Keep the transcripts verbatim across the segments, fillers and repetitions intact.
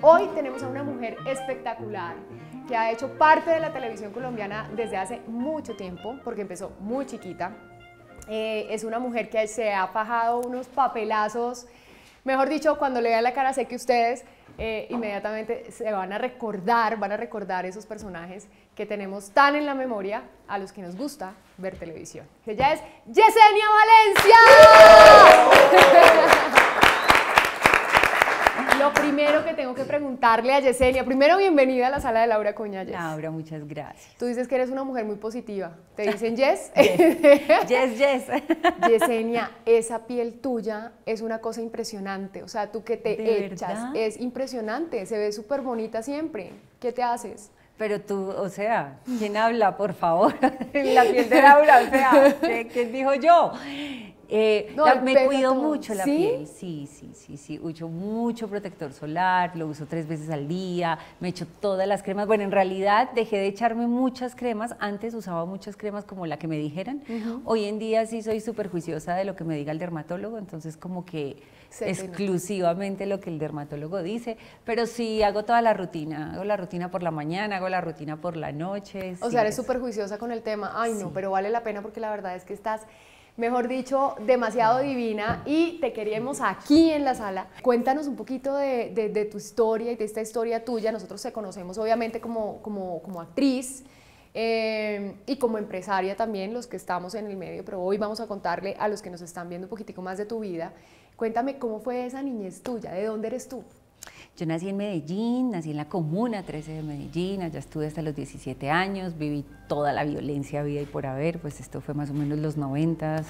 Hoy tenemos a una mujer espectacular que ha hecho parte de la televisión colombiana desde hace mucho tiempo, porque empezó muy chiquita. Eh, es una mujer que se ha fajado unos papelazos, mejor dicho, cuando le vean la cara sé que ustedes eh, inmediatamente se van a recordar, van a recordar esos personajes que tenemos tan en la memoria a los que nos gusta ver televisión. Ella es Yesenia Valencia. Lo primero que tengo que preguntarle a Yesenia, primero bienvenida a la sala de Laura Coña. Yes. Laura, muchas gracias. Tú dices que eres una mujer muy positiva, ¿te dicen Yes? Yes, yes. Yesenia, esa piel tuya es una cosa impresionante, o sea, tú que te echas, verdad? es impresionante, se ve súper bonita siempre. ¿Qué te haces? Pero tú, o sea, ¿quién habla, por favor? La piel de Laura, o sea, ¿qué, qué dijo yo? Eh, No, la, me pega cuido todo. mucho la ¿Sí? piel, sí, sí, sí, sí, uso mucho protector solar, lo uso tres veces al día, me echo todas las cremas. Bueno, en realidad dejé de echarme muchas cremas, antes usaba muchas cremas como la que me dijeran, uh-huh. Hoy en día sí soy súper juiciosa de lo que me diga el dermatólogo, entonces como que Se exclusivamente lo que el dermatólogo dice, pero sí hago toda la rutina, hago la rutina por la mañana, hago la rutina por la noche. O sí, sea, eres es... súper juiciosa con el tema, ay no, sí. pero vale la pena porque la verdad es que estás... Mejor dicho, demasiado divina y te queremos aquí en la sala. Cuéntanos un poquito de, de, de tu historia y de esta historia tuya. Nosotros te conocemos obviamente como, como, como actriz eh, y como empresaria también, los que estamos en el medio, pero hoy vamos a contarle a los que nos están viendo un poquitico más de tu vida. Cuéntame cómo fue esa niñez tuya, ¿de dónde eres tú? Yo nací en Medellín, nací en la Comuna trece de Medellín, allá estuve hasta los diecisiete años, viví toda la violencia vida y por haber, pues esto fue más o menos los noventas,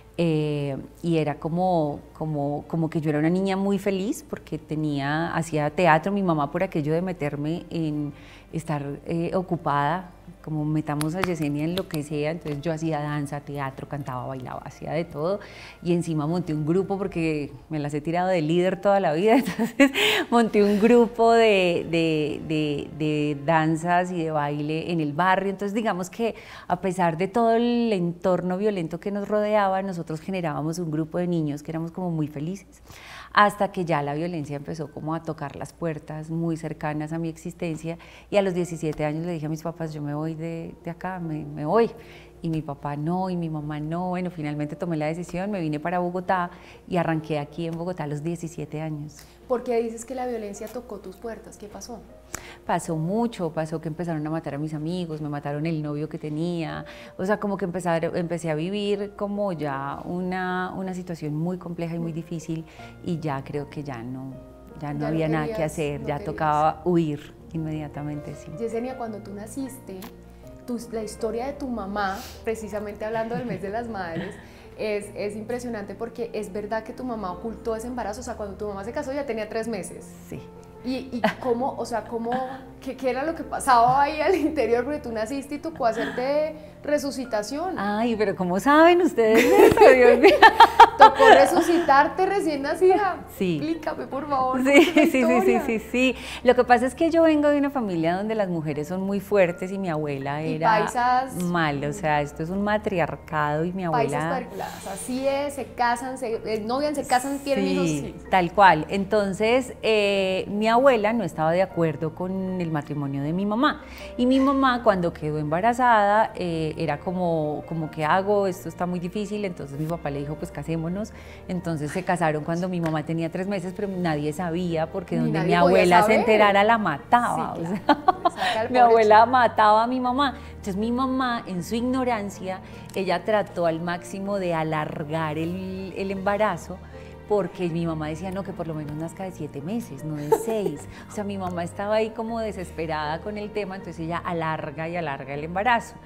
eh, y era como, como, como que yo era una niña muy feliz porque tenía, hacía teatro, mi mamá por aquello de meterme en estar eh, ocupada, como metamos a Yesenia en lo que sea, entonces yo hacía danza, teatro, cantaba, bailaba, hacía de todo y encima monté un grupo porque me las he tirado de líder toda la vida, entonces monté un grupo de, de, de, de danzas y de baile en el barrio, entonces digamos que a pesar de todo el entorno violento que nos rodeaba, nosotros generábamos un grupo de niños que éramos como muy felices. Hasta que ya la violencia empezó como a tocar las puertas muy cercanas a mi existencia y a los diecisiete años le dije a mis papás, yo me voy de, de acá, me, me voy. Y mi papá no, y mi mamá no, bueno, finalmente tomé la decisión, me vine para Bogotá y arranqué aquí en Bogotá a los diecisiete años. ¿Por qué dices que la violencia tocó tus puertas? ¿Qué pasó? Pasó mucho, pasó que empezaron a matar a mis amigos, me mataron el novio que tenía, o sea, como que empezar, empecé a vivir como ya una, una situación muy compleja y muy difícil y ya creo que ya no, ya no ya había no nada querías, que hacer, no ya querías. Tocaba huir inmediatamente, sí. Yesenia, cuando tú naciste, tu, la historia de tu mamá, precisamente hablando del mes de las madres, es, es impresionante porque es verdad que tu mamá ocultó ese embarazo, o sea, cuando tu mamá se casó ya tenía tres meses. Sí. ¿Y, y cómo, o sea, cómo, qué, qué era lo que pasaba ahí al interior? Porque tú naciste y tocó hacerte resucitación. Ay, pero ¿cómo saben ustedes eso? Dios mío. Tocó resucitarte recién nacida. Sí. Explícame, por favor. Sí, sí, sí, sí, sí, sí. Lo que pasa es que yo vengo de una familia donde las mujeres son muy fuertes y mi abuela y era paisas, mal, o sea, esto es un matriarcado y mi abuela... Paisas cuadriculadas, así es, se casan, se eh, novian, se casan, tienen sí, hijos. Sí, tal cual. Entonces, eh, mi abuela no estaba de acuerdo con el matrimonio de mi mamá y mi mamá cuando quedó embarazada eh, era como, como ¿qué hago? Esto está muy difícil, entonces mi papá le dijo pues casémonos, entonces se casaron cuando mi mamá tenía tres meses, pero nadie sabía porque Ni donde mi podía abuela saber. se enterara la mataba, sí, o sea, claro. mi abuela chico. mataba a mi mamá, entonces mi mamá en su ignorancia, ella trató al máximo de alargar el, el embarazo, porque mi mamá decía, no, que por lo menos nazca de siete meses, no de seis. O sea, mi mamá estaba ahí como desesperada con el tema, entonces ella alarga y alarga el embarazo.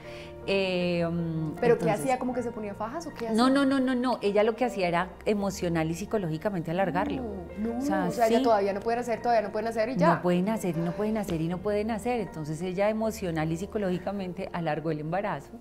Eh, ¿Pero entonces, qué hacía? ¿Como que se ponía fajas o qué hacía? No, no, no, no, no. Ella lo que hacía era emocional y psicológicamente alargarlo. No, no, o sea, o sea sí, ella todavía no pueden hacer, todavía no pueden hacer y ya. No pueden hacer y no pueden hacer y no pueden hacer. Entonces ella emocional y psicológicamente alargó el embarazo.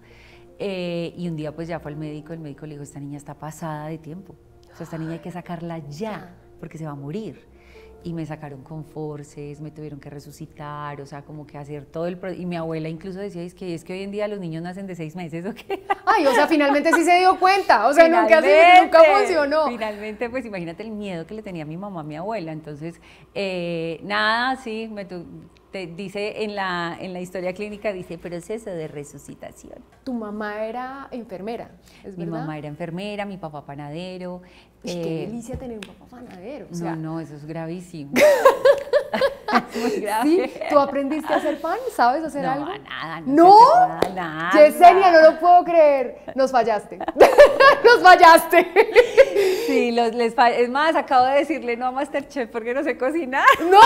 Eh, y un día pues ya fue al médico, el médico le dijo, esta niña está pasada de tiempo. O sea, esta niña hay que sacarla ya, porque se va a morir. y me sacaron con forces, me tuvieron que resucitar, o sea, como que hacer todo el proceso. Y mi abuela incluso decía, es que, es que hoy en día los niños nacen de seis meses, ¿o qué? Ay, o sea, finalmente sí se dio cuenta, o sea, nunca, se, nunca funcionó. Finalmente, pues imagínate el miedo que le tenía a mi mamá, a mi abuela. Entonces, eh, nada, sí, me tu, te dice en la, en la historia clínica, dice proceso de resucitación. Tu mamá era enfermera, ¿es Mi verdad? mamá era enfermera, mi papá panadero. Uy, eh, qué delicia tener un papá panadero. O sea, no, no, eso es gravísimo. Es muy grave. ¿Sí? ¿Tú aprendiste a hacer pan? ¿Sabes hacer no, algo? Nada, no, ¿No? Nada, nada. Yesenia, no lo puedo creer. Nos fallaste. Nos fallaste. Sí, los, les fa es más, acabo de decirle no a Masterchef porque no sé cocinar. ¡No!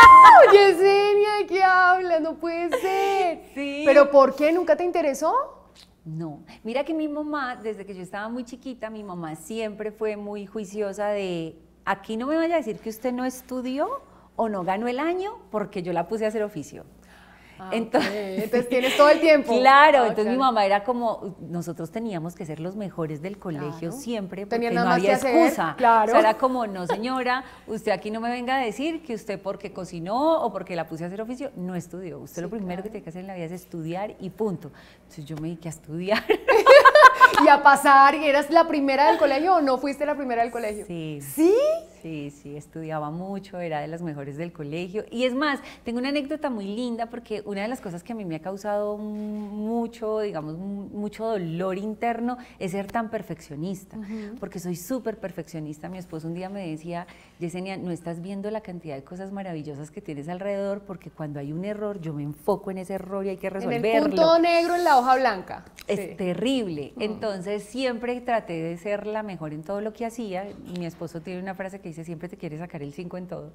Yesenia, ¿de qué hablas? No puede ser. Sí. ¿Pero por qué? ¿Nunca te interesó? No, mira que mi mamá, desde que yo estaba muy chiquita, mi mamá siempre fue muy juiciosa de, aquí no me vaya a decir que usted no estudió o no ganó el año porque yo la puse a hacer oficio. Ah, entonces, okay. Entonces tienes todo el tiempo. Claro, ah, entonces claro. mi mamá era como, nosotros teníamos que ser los mejores del colegio Claro. siempre porque Tenían nada no más había que hacer, excusa. claro. O sea, era como, no señora, usted aquí no me venga a decir que usted porque cocinó o porque la puse a hacer oficio, no estudió. Usted Sí, lo primero claro. que tiene que hacer en la vida es estudiar y punto. Entonces yo me dediqué a estudiar. Y a pasar, ¿y eras la primera del colegio o no fuiste la primera del colegio? Sí. ¿Sí? Sí, sí, estudiaba mucho, era de las mejores del colegio. Y es más, tengo una anécdota muy linda porque una de las cosas que a mí me ha causado mucho, digamos, mucho dolor interno es ser tan perfeccionista, uh-huh. porque soy súper perfeccionista. Mi esposo un día me decía, Yesenia, no estás viendo la cantidad de cosas maravillosas que tienes alrededor porque cuando hay un error yo me enfoco en ese error y hay que resolverlo. En el punto negro en la hoja blanca. Es sí. terrible. Uh-huh. Entonces siempre traté de ser la mejor en todo lo que hacía. Mi esposo tiene una frase que dice, siempre te quiere sacar el cinco en todo,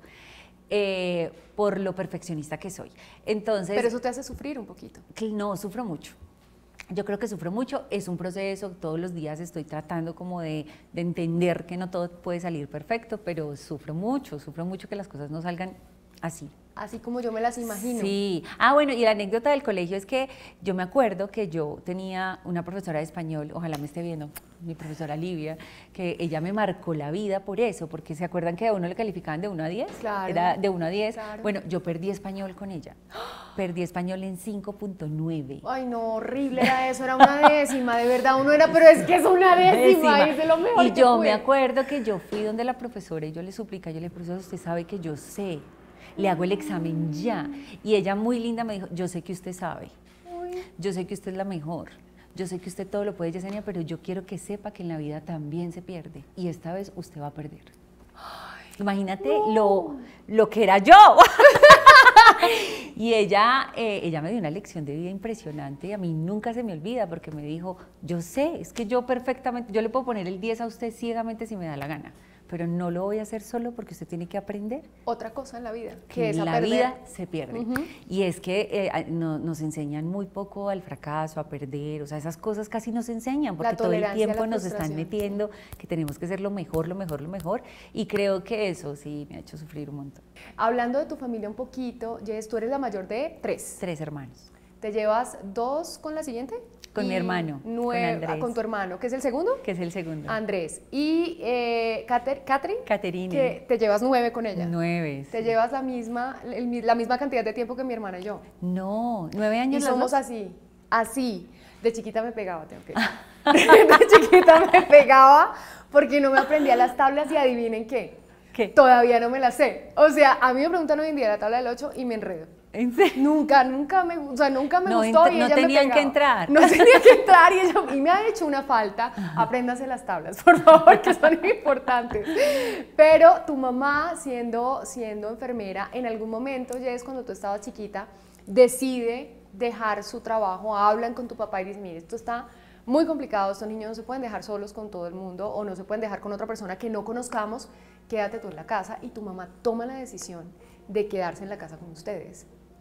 eh, por lo perfeccionista que soy. Entonces, pero eso te hace sufrir un poquito. No, sufro mucho. Yo creo que sufro mucho, es un proceso, todos los días estoy tratando como de, de entender que no todo puede salir perfecto, pero sufro mucho, sufro mucho que las cosas no salgan así. Así como yo me las imagino. Sí. Ah, bueno, y la anécdota del colegio es que yo me acuerdo que yo tenía una profesora de español, ojalá me esté viendo, mi profesora Livia, que ella me marcó la vida por eso, porque ¿se acuerdan que a uno le calificaban de uno a diez? Claro. Era de uno a diez. Claro. Bueno, yo perdí español con ella. Perdí español en cinco punto nueve. Ay, no, horrible era eso, era una décima, de verdad, uno era, pero es que es una décima, décima. Y es de lo mejor Y que yo pude. me acuerdo que yo fui donde la profesora y yo le suplica, yo le dije, profesora, usted sabe que yo sé, le hago el examen ya. Y ella muy linda me dijo, yo sé que usted sabe, yo sé que usted es la mejor, yo sé que usted todo lo puede, Yesenia, pero yo quiero que sepa que en la vida también se pierde y esta vez usted va a perder. Ay, imagínate no. lo, lo que era yo. Y ella, eh, ella me dio una lección de vida impresionante y a mí nunca se me olvida porque me dijo, yo sé, es que yo perfectamente, yo le puedo poner el diez a usted ciegamente si me da la gana, pero no lo voy a hacer solo porque usted tiene que aprender. Otra cosa en la vida, que, que es en la perder. vida se pierde. Uh-huh. Y es que eh, no, nos enseñan muy poco al fracaso, a perder, o sea, esas cosas casi nos enseñan porque todo el tiempo nos están metiendo que tenemos que ser lo mejor, lo mejor, lo mejor. Y creo que eso sí me ha hecho sufrir un montón. Hablando de tu familia un poquito, Jess, tú eres la mayor de tres. Tres hermanos. ¿Te llevas dos con la siguiente? Con y mi hermano, nueve, con Andrés. Con tu hermano, ¿qué es el segundo? Que es el segundo. Andrés. Y eh, Catherine. Caterine. Que te llevas nueve con ella. Nueve. Te sí. llevas la misma, el, la misma cantidad de tiempo que mi hermana y yo. No, nueve años. Y somos dos? así, así. De chiquita me pegaba, tengo que decir. De chiquita me pegaba porque no me aprendía las tablas y adivinen qué. ¿Qué? Todavía no me las sé. O sea, a mí me preguntan hoy en día la tabla del ocho y me enredo. ¿En serio? Nunca, nunca me, o sea, nunca me no, gustó y no ella tenían me que entrar. No tenía que entrar y, ella, y me ha hecho una falta. Apréndase las tablas, por favor, que son importantes. Pero tu mamá, siendo, siendo enfermera, en algún momento, ya es cuando tú estabas chiquita, decide dejar su trabajo, hablan con tu papá y dicen, mire, esto está muy complicado, estos niños no se pueden dejar solos con todo el mundo o no se pueden dejar con otra persona que no conozcamos, quédate tú en la casa, y tu mamá toma la decisión de quedarse en la casa con ustedes.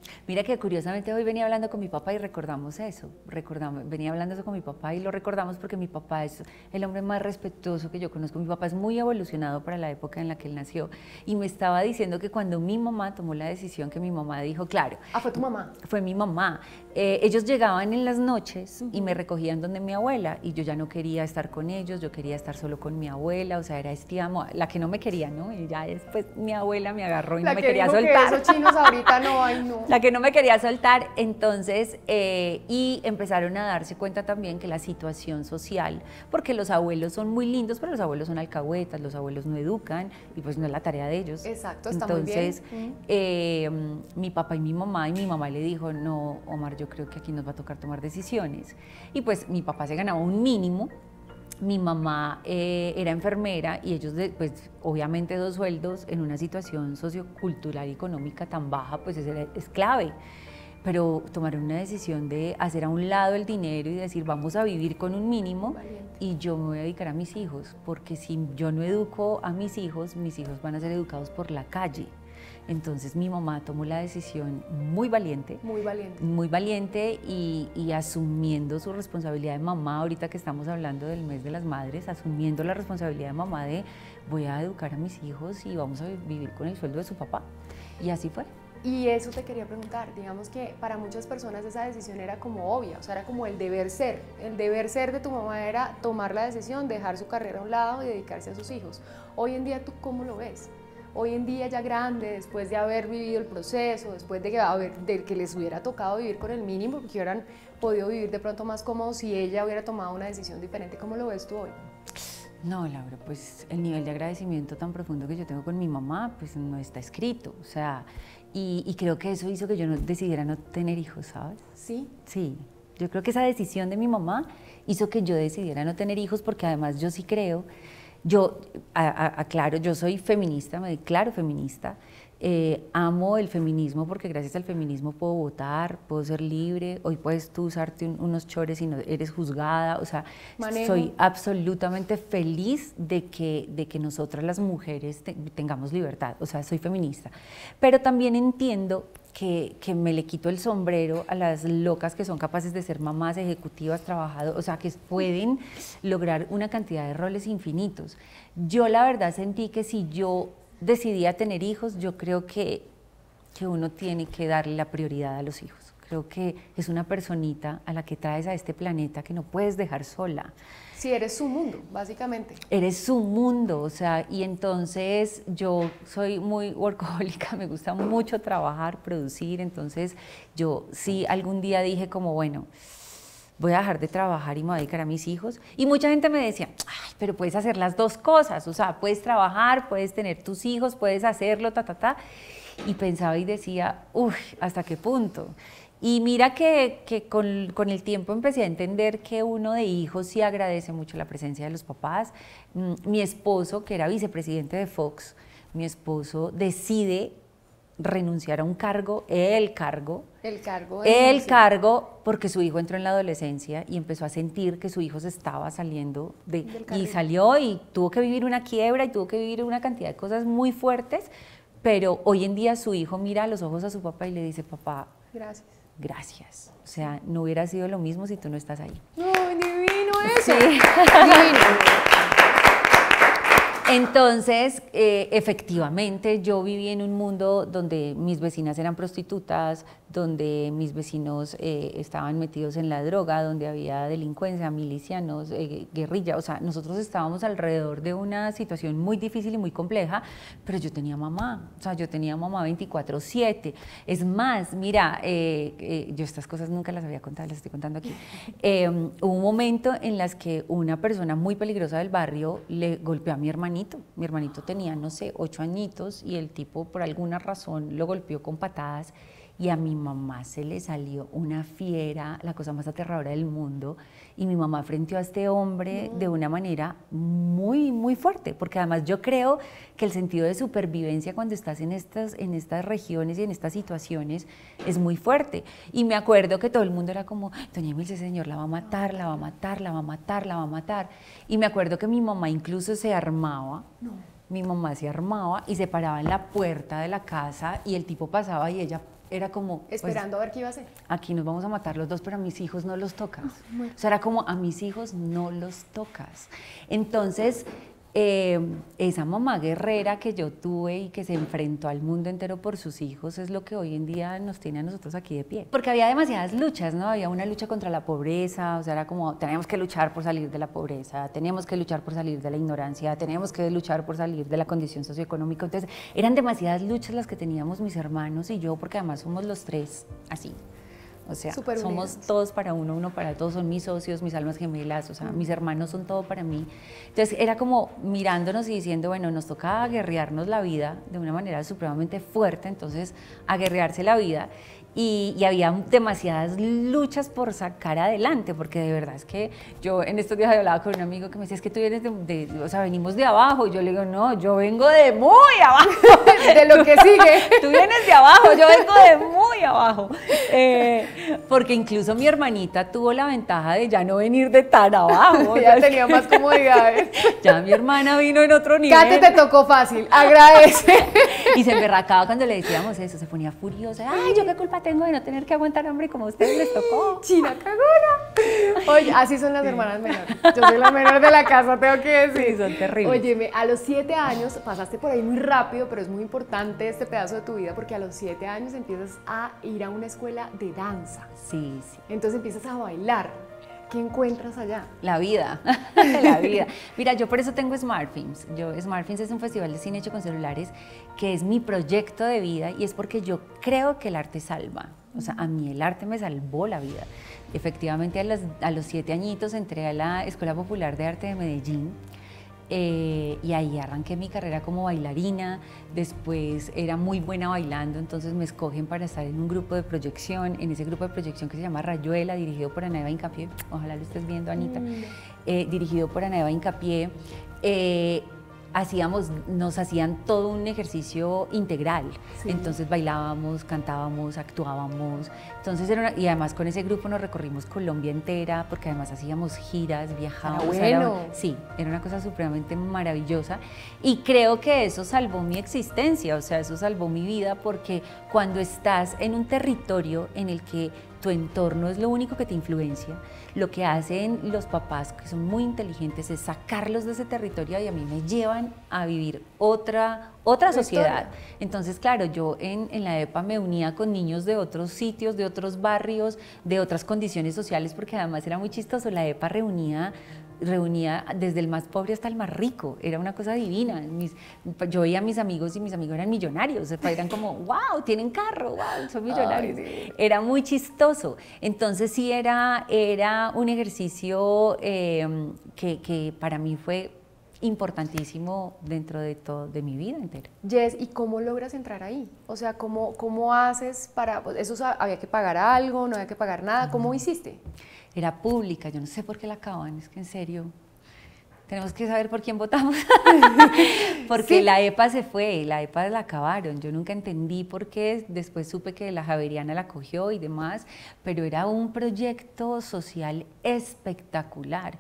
Mira que curiosamente hoy venía hablando con mi papá y recordamos eso, recordamos, venía hablando eso con mi papá y lo recordamos porque mi papá es el hombre más respetuoso que yo conozco. Mi papá es muy evolucionado para la época en la que él nació y me estaba diciendo que cuando mi mamá tomó la decisión, que mi mamá dijo, claro. Ah, ¿fue tu mamá? Fue mi mamá. Eh, ellos llegaban en las noches uh-huh. y me recogían donde mi abuela y yo ya no quería estar con ellos, yo quería estar solo con mi abuela, o sea, era este amo, la que no me quería, ¿no? Y ya después mi abuela me agarró y la no me que quería dijo soltar. Que esos chinos ahorita no, ay no. La que no me quería soltar, entonces, eh, y empezaron a darse cuenta también que la situación social, porque los abuelos son muy lindos, pero los abuelos son alcahuetas, los abuelos no educan y pues no es la tarea de ellos. Exacto, está entonces, muy bien. Eh, mi papá y mi mamá, y mi mamá le dijo, no, Omar, yo creo que aquí nos va a tocar tomar decisiones. Y pues mi papá se ganaba un mínimo, mi mamá eh, era enfermera y ellos, de, pues obviamente dos sueldos en una situación sociocultural y económica tan baja, pues es, es clave. Pero tomaron una decisión de hacer a un lado el dinero y decir vamos a vivir con un mínimo Valiente. Y yo me voy a dedicar a mis hijos, porque si yo no educo a mis hijos, mis hijos van a ser educados por la calle. Entonces mi mamá tomó la decisión muy valiente, muy valiente, muy valiente y, y asumiendo su responsabilidad de mamá, ahorita que estamos hablando del mes de las madres, asumiendo la responsabilidad de mamá de voy a educar a mis hijos y vamos a vivir con el sueldo de su papá. Y así fue. Y eso te quería preguntar, digamos que para muchas personas esa decisión era como obvia, o sea, era como el deber ser. El deber ser de tu mamá era tomar la decisión, dejar su carrera a un lado y dedicarse a sus hijos. Hoy en día, ¿tú cómo lo ves? Hoy en día ya grande, después de haber vivido el proceso, después de que, haber, de que les hubiera tocado vivir con el mínimo, porque hubieran podido vivir de pronto más cómodos si ella hubiera tomado una decisión diferente, ¿cómo lo ves tú hoy? No, Laura, pues el nivel de agradecimiento tan profundo que yo tengo con mi mamá, pues no está escrito, o sea, y, y creo que eso hizo que yo no decidiera no tener hijos, ¿sabes? Sí. Sí, yo creo que esa decisión de mi mamá hizo que yo decidiera no tener hijos, porque además yo sí creo, yo aclaro, yo soy feminista, me declaro feminista, eh, amo el feminismo porque gracias al feminismo puedo votar, puedo ser libre, hoy puedes tú usarte un, unos chores y no eres juzgada, o sea, Manejo. Soy absolutamente feliz de que, de que nosotras las mujeres te, tengamos libertad, o sea, soy feminista, pero también entiendo Que, que me le quito el sombrero a las locas que son capaces de ser mamás ejecutivas, trabajadoras, o sea, que pueden lograr una cantidad de roles infinitos. Yo la verdad sentí que si yo decidía tener hijos, yo creo que, que uno tiene que darle la prioridad a los hijos. Creo que es una personita a la que traes a este planeta que no puedes dejar sola. Sí, eres su mundo, básicamente. Eres su mundo, o sea, y entonces yo soy muy workahólica, me gusta mucho trabajar, producir, entonces yo sí algún día dije como, bueno, voy a dejar de trabajar y me voy a dedicar a mis hijos. Y mucha gente me decía, ay, pero puedes hacer las dos cosas, o sea, puedes trabajar, puedes tener tus hijos, puedes hacerlo, ta, ta, ta. Y pensaba y decía, uff, ¿hasta qué punto? Y mira que, que con, con el tiempo empecé a entender que uno de hijos sí agradece mucho la presencia de los papás. Mi esposo, que era vicepresidente de Fox, mi esposo decide renunciar a un cargo, el cargo, el cargo, el sí. cargo, porque su hijo entró en la adolescencia y empezó a sentir que su hijo se estaba saliendo de, y salió y tuvo que vivir una quiebra y tuvo que vivir una cantidad de cosas muy fuertes, pero hoy en día su hijo mira a los ojos a su papá y le dice, papá, gracias. Gracias. O sea, no hubiera sido lo mismo si tú no estás ahí. ¡No, divino eso! Sí. Divino. Entonces, eh, efectivamente, yo viví en un mundo donde mis vecinas eran prostitutas, donde mis vecinos eh, estaban metidos en la droga, donde había delincuencia, milicianos, eh, guerrilla, o sea, nosotros estábamos alrededor de una situación muy difícil y muy compleja, pero yo tenía mamá, o sea, yo tenía mamá veinticuatro siete. Es más, mira, eh, eh, yo estas cosas nunca las había contado, las estoy contando aquí. Eh, hubo un momento en las que una persona muy peligrosa del barrio le golpeó a mi hermanito. Mi hermanito tenía, no sé, ocho añitos y el tipo por alguna razón lo golpeó con patadas y a mi mamá se le salió una fiera, la cosa más aterradora del mundo, y mi mamá enfrentó a este hombre no. de una manera muy, muy fuerte, porque además yo creo que el sentido de supervivencia cuando estás en estas, en estas regiones y en estas situaciones es muy fuerte. Y me acuerdo que todo el mundo era como, doña Emilce, ese señor la va a matar, la va a matar, la va a matar, la va a matar. Y me acuerdo que mi mamá incluso se armaba, no. mi mamá se armaba y se paraba en la puerta de la casa y el tipo pasaba y ella era como... Esperando pues, a ver qué iba a hacer. Aquí nos vamos a matar los dos, pero a mis hijos no los tocas. Oh, o sea, era como, a mis hijos no los tocas. Entonces... Eh, esa mamá guerrera que yo tuve y que se enfrentó al mundo entero por sus hijos es lo que hoy en día nos tiene a nosotros aquí de pie. Porque había demasiadas luchas, ¿no? Había una lucha contra la pobreza, o sea, era como, teníamos que luchar por salir de la pobreza, teníamos que luchar por salir de la ignorancia, teníamos que luchar por salir de la condición socioeconómica. Entonces, eran demasiadas luchas las que teníamos mis hermanos y yo, porque además somos los tres así. O sea, Super somos unidos. Todos para uno, uno para todos, son mis socios, mis almas gemelas, o sea, mm. mis hermanos son todo para mí. Entonces era como mirándonos y diciendo, bueno, nos toca aguerrearnos la vida de una manera supremamente fuerte, entonces aguerrearse la vida. Y, y había demasiadas luchas por sacar adelante, porque de verdad es que yo en estos días hablaba con un amigo que me decía, es que tú vienes de, de, o sea, venimos de abajo, y yo le digo, no, yo vengo de muy abajo. De lo que sigue. Tú vienes de abajo, yo vengo de muy abajo. Eh, porque incluso mi hermanita tuvo la ventaja de ya no venir de tan abajo. Ya tenía más comodidades. Ya mi hermana vino en otro nivel. Kate, te tocó fácil, agradece. Y se emberracaba cuando le decíamos eso, se ponía furiosa, ay, yo qué culpa tengo de no tener que aguantar hambre como a ustedes les tocó. China cagona. Oye, así son las hermanas menores. Yo soy la menor de la casa, tengo que decir. Sí, son terribles. Óyeme, a los siete años, pasaste por ahí muy rápido, pero es muy importante este pedazo de tu vida porque a los siete años empiezas a ir a una escuela de danza. Sí, sí. Entonces empiezas a bailar. ¿Qué encuentras allá? La vida, la vida. Mira, yo por eso tengo SmartFilms. Yo, SmartFilms es un festival de cine hecho con celulares que es mi proyecto de vida y es porque yo creo que el arte salva. O sea, a mí el arte me salvó la vida. Efectivamente, a los, a los siete añitos entré a la Escuela Popular de Arte de Medellín. Eh, y ahí arranqué mi carrera como bailarina, después era muy buena bailando, entonces me escogen para estar en un grupo de proyección, en ese grupo de proyección que se llama Rayuela, dirigido por Ana Eva Hincapié, ojalá lo estés viendo, Anita, mm. eh, dirigido por Ana Eva Hincapié. Eh, Hacíamos, nos hacían todo un ejercicio integral, sí. Entonces bailábamos, cantábamos, actuábamos, entonces era una, y además con ese grupo nos recorrimos Colombia entera, porque además hacíamos giras, viajábamos. Ah, bueno. Era, sí, era una cosa supremamente maravillosa y creo que eso salvó mi existencia, o sea, eso salvó mi vida, porque cuando estás en un territorio en el que tu entorno es lo único que te influencia, lo que hacen los papás, que son muy inteligentes, es sacarlos de ese territorio y a mí me llevan a vivir otra, otra sociedad. Entonces, claro, yo en, en la EPA me unía con niños de otros sitios, de otros barrios, de otras condiciones sociales, porque además era muy chistoso, la EPA reunía reunía desde el más pobre hasta el más rico, era una cosa divina. Mis, yo veía a mis amigos y mis amigos eran millonarios, eran como, wow, tienen carro, wow, son millonarios. Ay, sí. Era muy chistoso. Entonces sí era, era un ejercicio eh, que, que para mí fue importantísimo dentro de todo, de mi vida entera. Jess, ¿y cómo logras entrar ahí? O sea, ¿cómo, cómo haces para, eso había que pagar algo, no había que pagar nada, ¿cómo uh-huh. hiciste? Era pública, yo no sé por qué la acaban, es que en serio, tenemos que saber por quién votamos, porque ¿sí? La EPA se fue, la EPA la acabaron, yo nunca entendí por qué, después supe que la Javeriana la cogió y demás, pero era un proyecto social espectacular,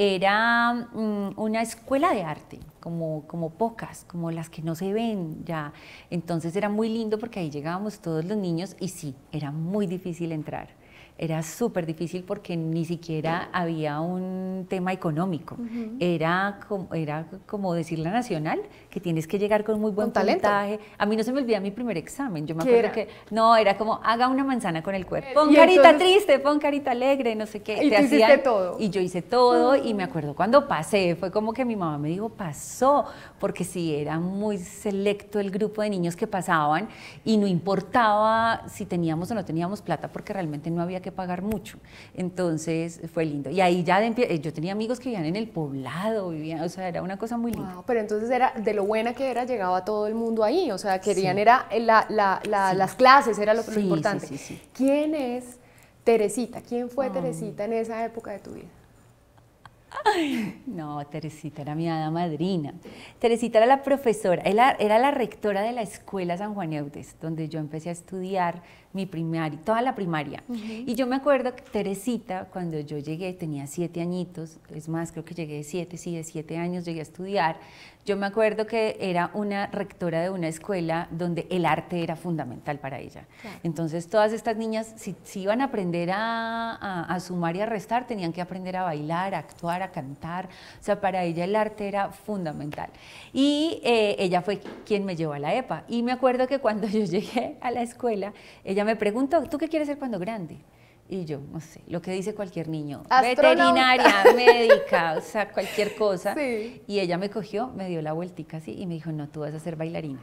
era mm, una escuela de arte, como, como pocas, como las que no se ven ya, entonces era muy lindo porque ahí llegábamos todos los niños y sí, era muy difícil entrar. Era súper difícil porque ni siquiera había un tema económico, uh-huh. era, como, era como decir la nacional, que tienes que llegar con muy buen puntaje. A mí no se me olvida mi primer examen, yo me acuerdo era? que, no, era como, haga una manzana con el cuerpo, pon carita entonces, triste, pon carita alegre, no sé qué. Y te hiciste todo. Y yo hice todo, uh-huh. y me acuerdo cuando pasé, fue como que mi mamá me dijo, pasó, porque sí, era muy selecto el grupo de niños que pasaban, y no importaba si teníamos o no teníamos plata, porque realmente no había que pagar mucho, entonces fue lindo, y ahí ya de, yo tenía amigos que vivían en el poblado, vivían, o sea, era una cosa muy linda. Wow, pero entonces era, de lo buena que era, llegaba todo el mundo ahí, o sea, querían, sí. era la, la, la, sí. las clases, era lo, sí, lo importante. Sí, sí, sí. ¿Quién es Teresita? ¿Quién fue oh. Teresita en esa época de tu vida? No, Teresita era mi hada madrina. Teresita era la profesora, era, era la rectora de la escuela San Juan Eudes, donde yo empecé a estudiar mi primaria, toda la primaria. Uh-huh. Y yo me acuerdo que Teresita, cuando yo llegué, tenía siete añitos, es más, creo que llegué de siete, sí, de siete años llegué a estudiar. Yo me acuerdo que era una rectora de una escuela donde el arte era fundamental para ella. Claro. Entonces, todas estas niñas, si, si iban a aprender a, a, a sumar y a restar, tenían que aprender a bailar, a actuar, a cantar. O sea, para ella el arte era fundamental. Y eh, ella fue quien me llevó a la E P A. Y me acuerdo que cuando yo llegué a la escuela, ella me preguntó, ¿tú qué quieres ser cuando grande? Y yo, no sé, lo que dice cualquier niño, astronauta, veterinaria, médica, o sea, cualquier cosa. Sí. Y ella me cogió, me dio la vueltica así y me dijo, no, tú vas a ser bailarina.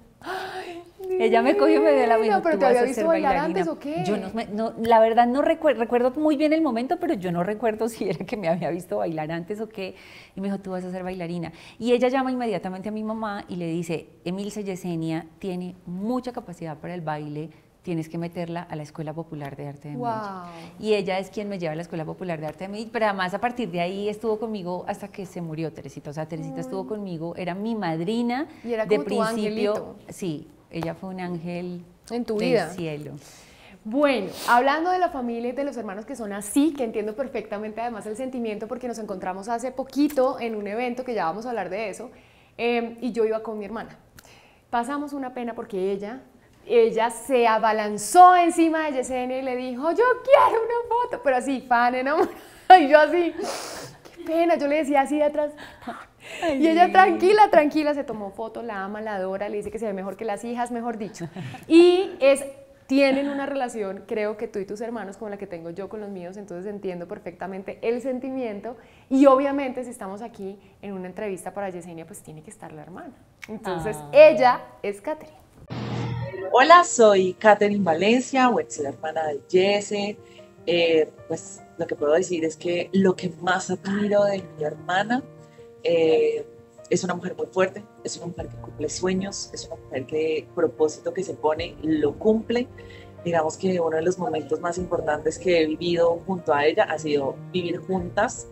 Ay, ella me cogió y me dio la vueltica. No, pero ¿tú te vas había a visto ser bailar bailarina? antes o qué? Yo no, no la verdad no recuerdo, recuerdo muy bien el momento, pero yo no recuerdo si era que me había visto bailar antes o qué. Y me dijo, tú vas a ser bailarina. Y ella llama inmediatamente a mi mamá y le dice, Emilce Yesenia tiene mucha capacidad para el baile, tienes que meterla a la Escuela Popular de Arte de wow. Medellín. Y ella es quien me lleva a la Escuela Popular de Arte de Medellín, pero además a partir de ahí estuvo conmigo hasta que se murió Teresita. O sea, Teresita Uy. estuvo conmigo, era mi madrina y era de como principio. Tu angelito. Sí, ella fue un ángel en tu del vida. cielo. Bueno, hablando de la familia y de los hermanos que son así, que entiendo perfectamente además el sentimiento porque nos encontramos hace poquito en un evento que ya vamos a hablar de eso, eh, y yo iba con mi hermana. Pasamos una pena porque ella... Ella se abalanzó encima de Yesenia y le dijo, yo quiero una foto, pero así, fan enamorada, y yo así, qué pena, yo le decía así de atrás, Ay, y ella sí. tranquila, tranquila, se tomó foto, la ama, la adora, le dice que se ve mejor que las hijas, mejor dicho, y es, tienen una relación, creo que tú y tus hermanos, como la que tengo yo con los míos, entonces entiendo perfectamente el sentimiento, y obviamente si estamos aquí en una entrevista para Yesenia, pues tiene que estar la hermana, entonces ah. ella es Catherine. Hola, soy Catherine Valencia, o ex hermana de Jesse. Eh, pues lo que puedo decir es que lo que más admiro de mi hermana eh, es una mujer muy fuerte, es una mujer que cumple sueños, es una mujer que propósito que se pone lo cumple. Digamos que uno de los momentos más importantes que he vivido junto a ella ha sido vivir juntas.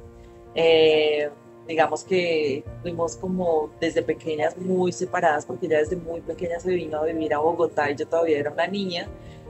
Eh, digamos que fuimos como desde pequeñas muy separadas porque ella desde muy pequeña se vino a vivir a Bogotá y yo todavía era una niña.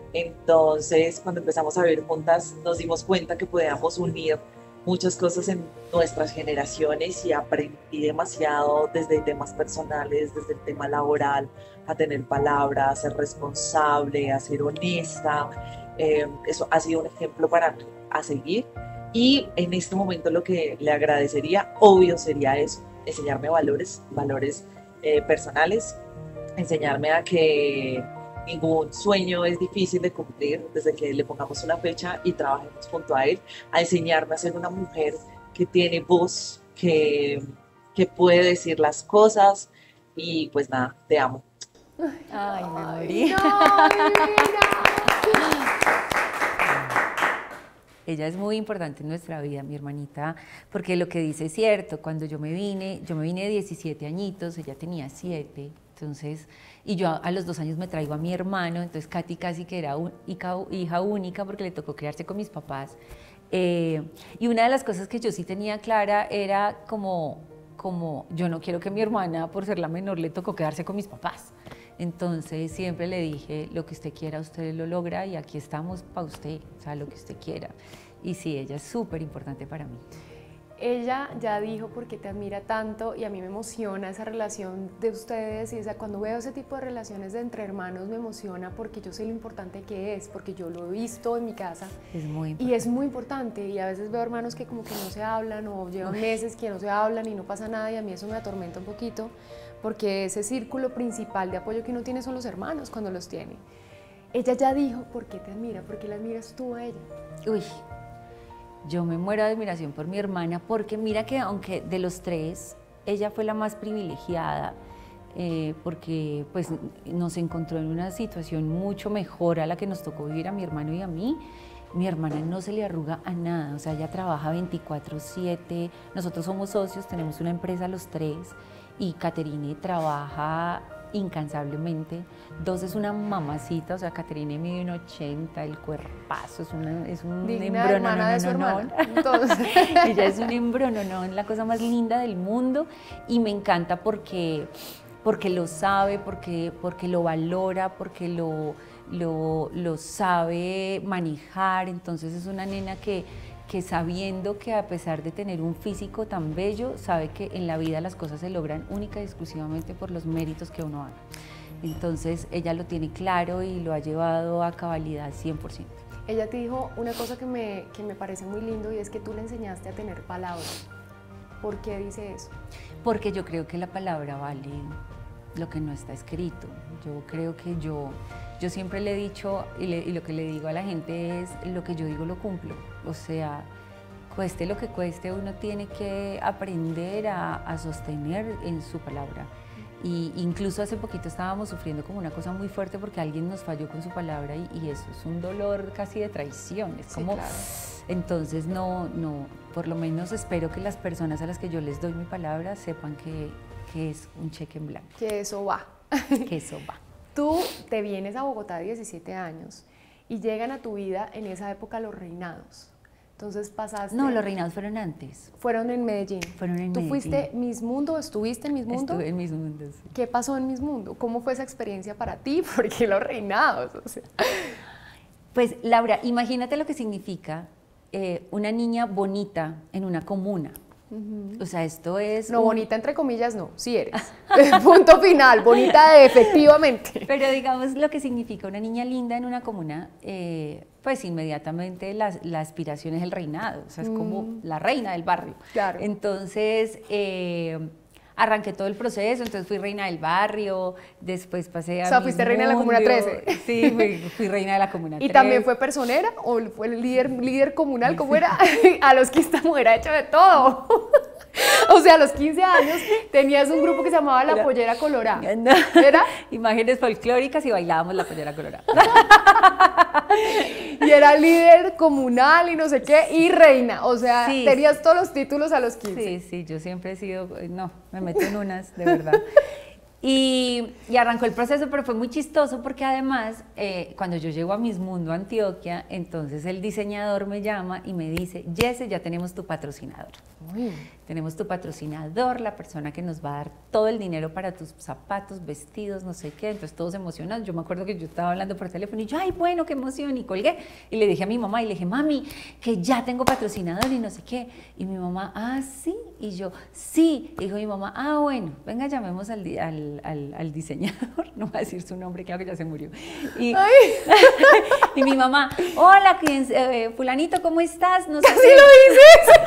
Entonces cuando empezamos a vivir juntas nos dimos cuenta que podíamos unir muchas cosas en nuestras generaciones y aprendí demasiado desde temas personales, desde el tema laboral, a tener palabra, a ser responsable, a ser honesta. Eh, eso ha sido un ejemplo para mí a seguir. Y en este momento lo que le agradecería, obvio, sería eso, enseñarme valores, valores eh, personales, enseñarme a que ningún sueño es difícil de cumplir desde que le pongamos una fecha y trabajemos junto a él, a enseñarme a ser una mujer que tiene voz, que, que puede decir las cosas y pues nada, te amo. Ay, me morí. No, mira. Ella es muy importante en nuestra vida, mi hermanita, porque lo que dice es cierto. Cuando yo me vine, yo me vine de diecisiete añitos, ella tenía siete, entonces, y yo a, a los dos años me traigo a mi hermano, entonces Katy casi que era un, hija, hija única porque le tocó criarse con mis papás. Eh, y una de las cosas que yo sí tenía clara era como, como, yo no quiero que mi hermana, por ser la menor, le tocó quedarse con mis papás. Entonces siempre le dije, lo que usted quiera, usted lo logra y aquí estamos para usted, o sea, lo que usted quiera. Y sí, ella es súper importante para mí. Ella ya dijo por qué te admira tanto y a mí me emociona esa relación de ustedes y o sea, cuando veo ese tipo de relaciones de entre hermanos me emociona porque yo sé lo importante que es, porque yo lo he visto en mi casa. Es muy importante. Y es muy importante y a veces veo hermanos que como que no se hablan o llevan Uy. meses que no se hablan y no pasa nada y a mí eso me atormenta un poquito. Porque ese círculo principal de apoyo que uno tiene son los hermanos cuando los tiene. Ella ya dijo por qué te admira, por qué la admiras tú a ella. Uy, yo me muero de admiración por mi hermana porque mira que aunque de los tres, ella fue la más privilegiada eh, porque pues nos encontró en una situación mucho mejor a la que nos tocó vivir a mi hermano y a mí. Mi hermana no se le arruga a nada, o sea, ella trabaja veinticuatro siete, nosotros somos socios, tenemos una empresa los tres, y Caterine trabaja incansablemente. Dos, es una mamacita, o sea, Caterine mide un ochenta, el cuerpazo, es, una, es un digna hermana de su hermana. Entonces. Ella es un embrononón, la cosa más linda del mundo, y me encanta porque, porque lo sabe, porque, porque lo valora, porque lo, lo, lo sabe manejar. Entonces es una nena que, que sabiendo que a pesar de tener un físico tan bello, sabe que en la vida las cosas se logran única y exclusivamente por los méritos que uno haga. Entonces ella lo tiene claro y lo ha llevado a cabalidad cien por ciento. Ella te dijo una cosa que me, que me parece muy lindo, y es que tú le enseñaste a tener palabras. ¿Por qué dice eso? Porque yo creo que la palabra vale lo que no está escrito. Yo creo que yo, yo siempre le he dicho, y, le, y lo que le digo a la gente es, lo que yo digo lo cumplo. O sea, cueste lo que cueste, uno tiene que aprender a, a sostener en su palabra. Y incluso hace poquito estábamos sufriendo como una cosa muy fuerte porque alguien nos falló con su palabra, y, y eso es un dolor casi de traición. Es como, sí, claro. Entonces no, no, por lo menos espero que las personas a las que yo les doy mi palabra sepan que, que es un cheque en blanco. Que eso va. Que eso va. Tú te vienes a Bogotá a diecisiete años y llegan a tu vida en esa época los reinados. Entonces pasaste... No, los reinados fueron antes. Fueron en Medellín. Fueron en ¿Tú Medellín. fuiste Miss Mundo? ¿Estuviste en Miss Mundo? Estuve en Miss Mundo, sí. ¿Qué pasó en Miss Mundo? ¿Cómo fue esa experiencia para ti? ¿Por qué los reinados? O sea. Pues, Laura, imagínate lo que significa eh, una niña bonita en una comuna. Uh-huh. O sea, esto es... No, un... bonita entre comillas no, sí eres. Punto final, bonita efectivamente. Pero digamos lo que significa una niña linda en una comuna, eh, pues inmediatamente la, la aspiración es el reinado, o sea, es mm. como la reina del barrio. Claro. Entonces, eh, arranqué todo el proceso, entonces fui reina del barrio, después pasé a... O sea, fuiste reina de la Comuna trece. Sí, fui, fui reina de la Comuna trece. ¿Y también fue personera o fue el líder, líder comunal? ¿Cómo era? A los quince esta mujer ha hecho de todo. O sea, a los quince años tenías un grupo que se llamaba La Pollera Colorada. ¿Era? Imágenes folclóricas y bailábamos La Pollera Colorada. Y era líder comunal y no sé qué, y reina. O sea, sí, tenías sí. todos los títulos a los quince. Sí, sí, yo siempre he sido, no, me meto en unas, de verdad. Y, y arrancó el proceso, pero fue muy chistoso porque además, eh, cuando yo llego a Miss Mundo Antioquia, entonces el diseñador me llama y me dice, Jesse, ya tenemos tu patrocinador. Uy. Tenemos tu patrocinador, la persona que nos va a dar todo el dinero para tus zapatos, vestidos, no sé qué. Entonces todos emocionados. Yo me acuerdo que yo estaba hablando por teléfono y yo, ay, bueno, qué emoción, y colgué. Y le dije a mi mamá, y le dije, mami, que ya tengo patrocinador y no sé qué. Y mi mamá, ah, sí. Y yo, sí. Y dijo mi mamá, ah, bueno, venga, llamemos al, al, al, al diseñador. No va a decir su nombre, claro que ya se murió. Y, y mi mamá, hola, eh, fulanito, ¿cómo estás? No sé. ¡Casi lo dices!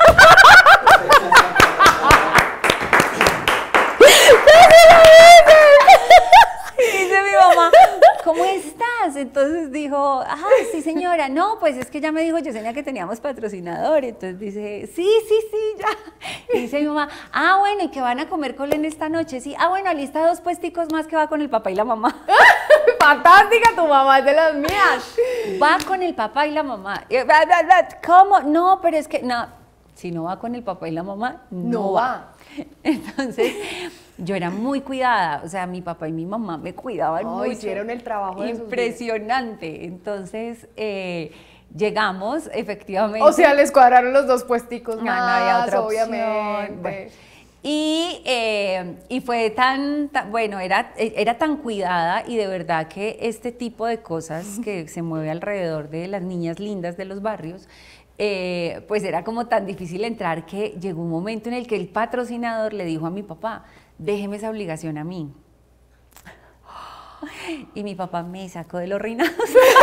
Y dice mi mamá, ¿cómo estás? Entonces dijo, ah, sí señora, no, pues es que ya me dijo Yesenia que teníamos patrocinador. Entonces dice, sí, sí, sí, ya. Y dice mi mamá, ah, bueno, ¿y que van a comer con él esta noche? Sí, ah, bueno, lista dos puesticos más que va con el papá y la mamá. Fantástica, tu mamá es de las mías. Va con el papá y la mamá. ¿Cómo? No, pero es que, no. Si no va con el papá y la mamá, no, no va. va. Entonces, yo era muy cuidada, o sea, mi papá y mi mamá me cuidaban oh, mucho. Hicieron el trabajo de impresionante. Entonces, eh, llegamos, efectivamente. O sea, les cuadraron los dos puesticos no, más, no había otra obviamente. Bueno. Y, eh, y fue tan, tan, bueno, era, era tan cuidada, y de verdad que este tipo de cosas que se mueve alrededor de las niñas lindas de los barrios, Eh, pues era como tan difícil entrar que llegó un momento en el que el patrocinador le dijo a mi papá, déjeme esa obligación a mí. Y mi papá me sacó de los reinados.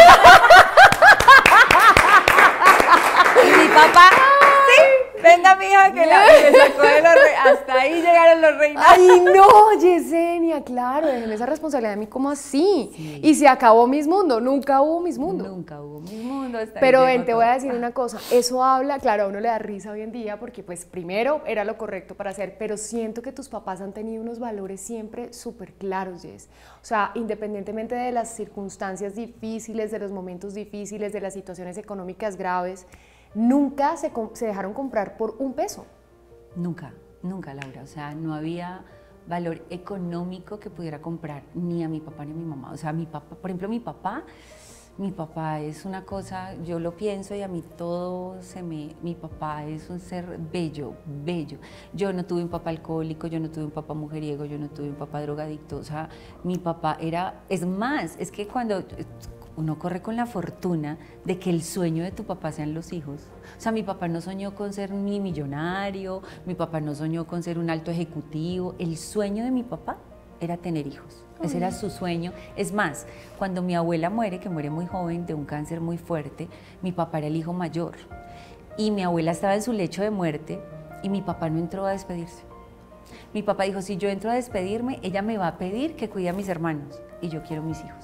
Y mi papá, sí, venga mija, que la, me sacó de los reinados. Hasta ahí llegaron los reinados. ¡Ay no, Yesenia! Claro, déjeme esa responsabilidad de mí, ¿cómo así? Sí. Y se acabó Miss Mundo, nunca hubo Miss Mundo. Nunca hubo Miss Mundo. Hasta Pero ven, te voy a decir una cosa, eso habla, claro, a uno le da risa hoy en día porque pues primero era lo correcto para hacer, pero siento que tus papás han tenido unos valores siempre súper claros, Jess. O sea, independientemente de las circunstancias difíciles, de los momentos difíciles, de las situaciones económicas graves, nunca se, se dejaron comprar por un peso. Nunca, nunca, Laura. O sea, no había valor económico que pudiera comprar ni a mi papá ni a mi mamá. O sea, mi papá, por ejemplo, mi papá, mi papá es una cosa, yo lo pienso y a mí todo se me, mi papá es un ser bello, bello. Yo no tuve un papá alcohólico, yo no tuve un papá mujeriego, yo no tuve un papá drogadicto, o sea, mi papá era, es más, es que cuando uno corre con la fortuna de que el sueño de tu papá sean los hijos. O sea, mi papá no soñó con ser ni millonario, mi papá no soñó con ser un alto ejecutivo. El sueño de mi papá era tener hijos. Ese era su sueño. Es más, cuando mi abuela muere, que muere muy joven de un cáncer muy fuerte, mi papá era el hijo mayor. Y mi abuela estaba en su lecho de muerte y mi papá no entró a despedirse. Mi papá dijo, si yo entro a despedirme, ella me va a pedir que cuide a mis hermanos y yo quiero mis hijos.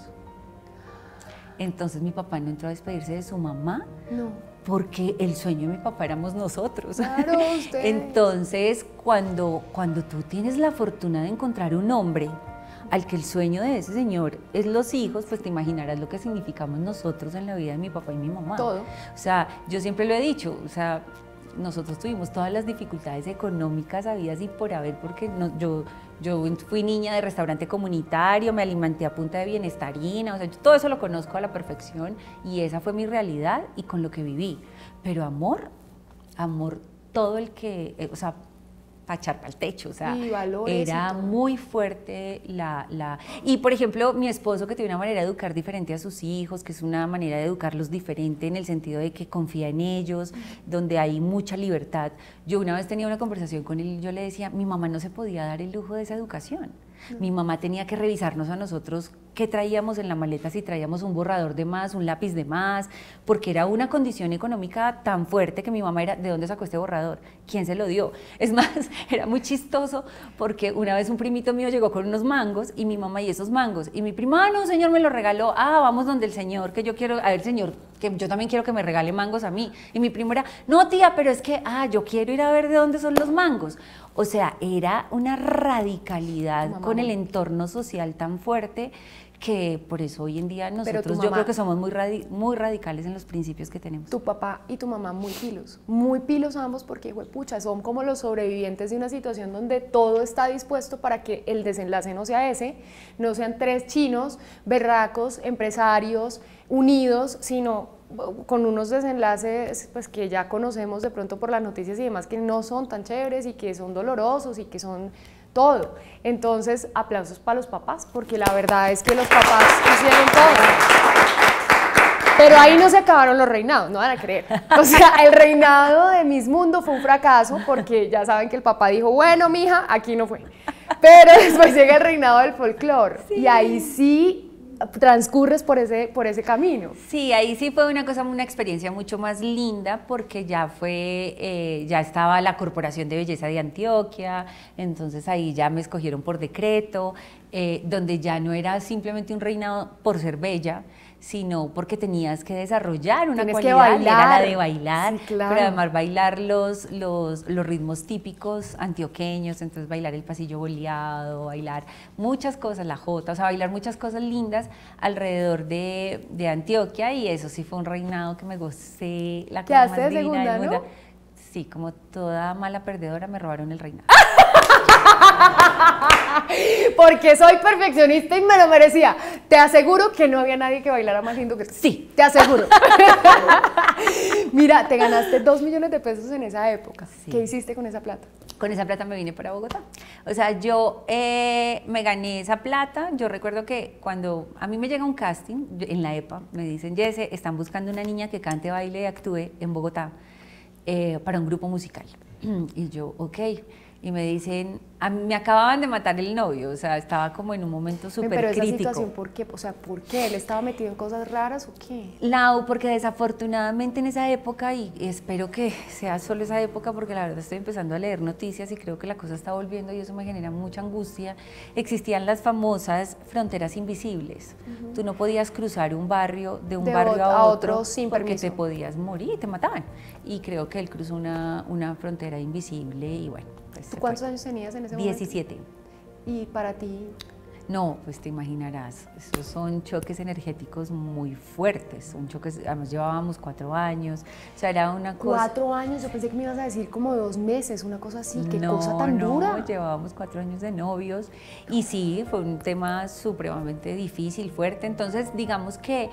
Entonces mi papá no entró a despedirse de su mamá, no, porque el sueño de mi papá éramos nosotros. Claro, ustedes. Entonces, cuando, cuando tú tienes la fortuna de encontrar un hombre al que el sueño de ese señor es los hijos, pues te imaginarás lo que significamos nosotros en la vida de mi papá y mi mamá. Todo. O sea, yo siempre lo he dicho, o sea, nosotros tuvimos todas las dificultades económicas habidas y por haber, porque no, yo, yo fui niña de restaurante comunitario, me alimenté a punta de bienestarina, o sea, yo todo eso lo conozco a la perfección y esa fue mi realidad y con lo que viví. Pero amor, amor, todo el que, eh, o sea, para echar para el techo, o sea, era muy fuerte la, la... Y, por ejemplo, mi esposo, que tiene una manera de educar diferente a sus hijos, que es una manera de educarlos diferente en el sentido de que confía en ellos, donde hay mucha libertad. Yo una vez tenía una conversación con él y yo le decía, mi mamá no se podía dar el lujo de esa educación. Mi mamá tenía que revisarnos a nosotros qué traíamos en la maleta, si traíamos un borrador de más, un lápiz de más, porque era una condición económica tan fuerte que mi mamá era, ¿de dónde sacó este borrador? ¿Quién se lo dio? Es más, era muy chistoso porque una vez un primito mío llegó con unos mangos y mi mamá y esos mangos, y mi primo, ah, no, un señor me lo regaló, ah, vamos donde el señor, que yo quiero, a ver, señor, que yo también quiero que me regale mangos a mí. Y mi primo era, no tía, pero es que, ah, yo quiero ir a ver de dónde son los mangos. O sea, era una radicalidad mamá, con el entorno social tan fuerte que por eso hoy en día nosotros, mamá, yo creo que somos muy, radi muy radicales en los principios que tenemos. Tu papá y tu mamá muy pilos, muy pilos ambos porque, pucha, son como los sobrevivientes de una situación donde todo está dispuesto para que el desenlace no sea ese, no sean tres chinos, berracos, empresarios, unidos, sino con unos desenlaces pues, que ya conocemos de pronto por las noticias y demás, que no son tan chéveres y que son dolorosos y que son todo. Entonces, aplausos para los papás, porque la verdad es que los papás hicieron todo. Pero ahí no se acabaron los reinados, no van a creer. O sea, el reinado de Miss Mundo fue un fracaso, porque ya saben que el papá dijo, bueno, mija, aquí no fue. Pero después llega el reinado del folclore, sí. Y ahí sí transcurres por ese, por ese camino. Sí, ahí sí fue una cosa, una experiencia mucho más linda porque ya fue, eh, ya estaba la Corporación de Belleza de Antioquia, entonces ahí ya me escogieron por decreto, eh, donde ya no era simplemente un reinado por ser bella, sino porque tenías que desarrollar una Tienes cualidad, que bailar. Era la de bailar, sí, claro. Pero además bailar los, los, los ritmos típicos antioqueños, entonces bailar el pasillo boleado, bailar muchas cosas, la jota, o sea, bailar muchas cosas lindas alrededor de, de Antioquia, y eso sí fue un reinado que me gocé, la cosa más de divina segunda, del mundo. ¿no? Sí, como toda mala perdedora me robaron el reinado. Porque soy perfeccionista y me lo merecía. Te aseguro que no había nadie que bailara más lindo que tú. Sí. Te aseguro. Mira, te ganaste dos millones de pesos en esa época. Sí. ¿Qué hiciste con esa plata? Con esa plata me vine para Bogotá. O sea, yo eh, me gané esa plata. Yo recuerdo que cuando a mí me llega un casting en la EPA, me dicen, Jesse, están buscando una niña que cante, baile y actúe en Bogotá eh, para un grupo musical. Y yo, ok. Y me dicen, a mí me acababan de matar el novio, o sea, estaba como en un momento súper crítico. Pero esa situación, ¿por qué? O sea, ¿por qué? ¿Él estaba metido en cosas raras o qué? Lau, porque desafortunadamente en esa época, y espero que sea solo esa época, porque la verdad estoy empezando a leer noticias y creo que la cosa está volviendo y eso me genera mucha angustia, existían las famosas fronteras invisibles. Uh-huh. Tú no podías cruzar un barrio de un de barrio a, a otro, otro sin porque permiso. Te podías morir y te mataban. Y creo que él cruzó una, una frontera invisible y bueno. Pues ¿Tú cuántos años tenías en ese momento? diecisiete. ¿Y para ti? No, pues te imaginarás, esos son choques energéticos muy fuertes, son choques, además llevábamos cuatro años, o sea, era una cosa... Cuatro años, yo pensé que me ibas a decir como dos meses, una cosa así, qué no, cosa tan no, dura. Llevábamos cuatro años de novios y sí, fue un tema supremamente difícil, fuerte, entonces digamos que...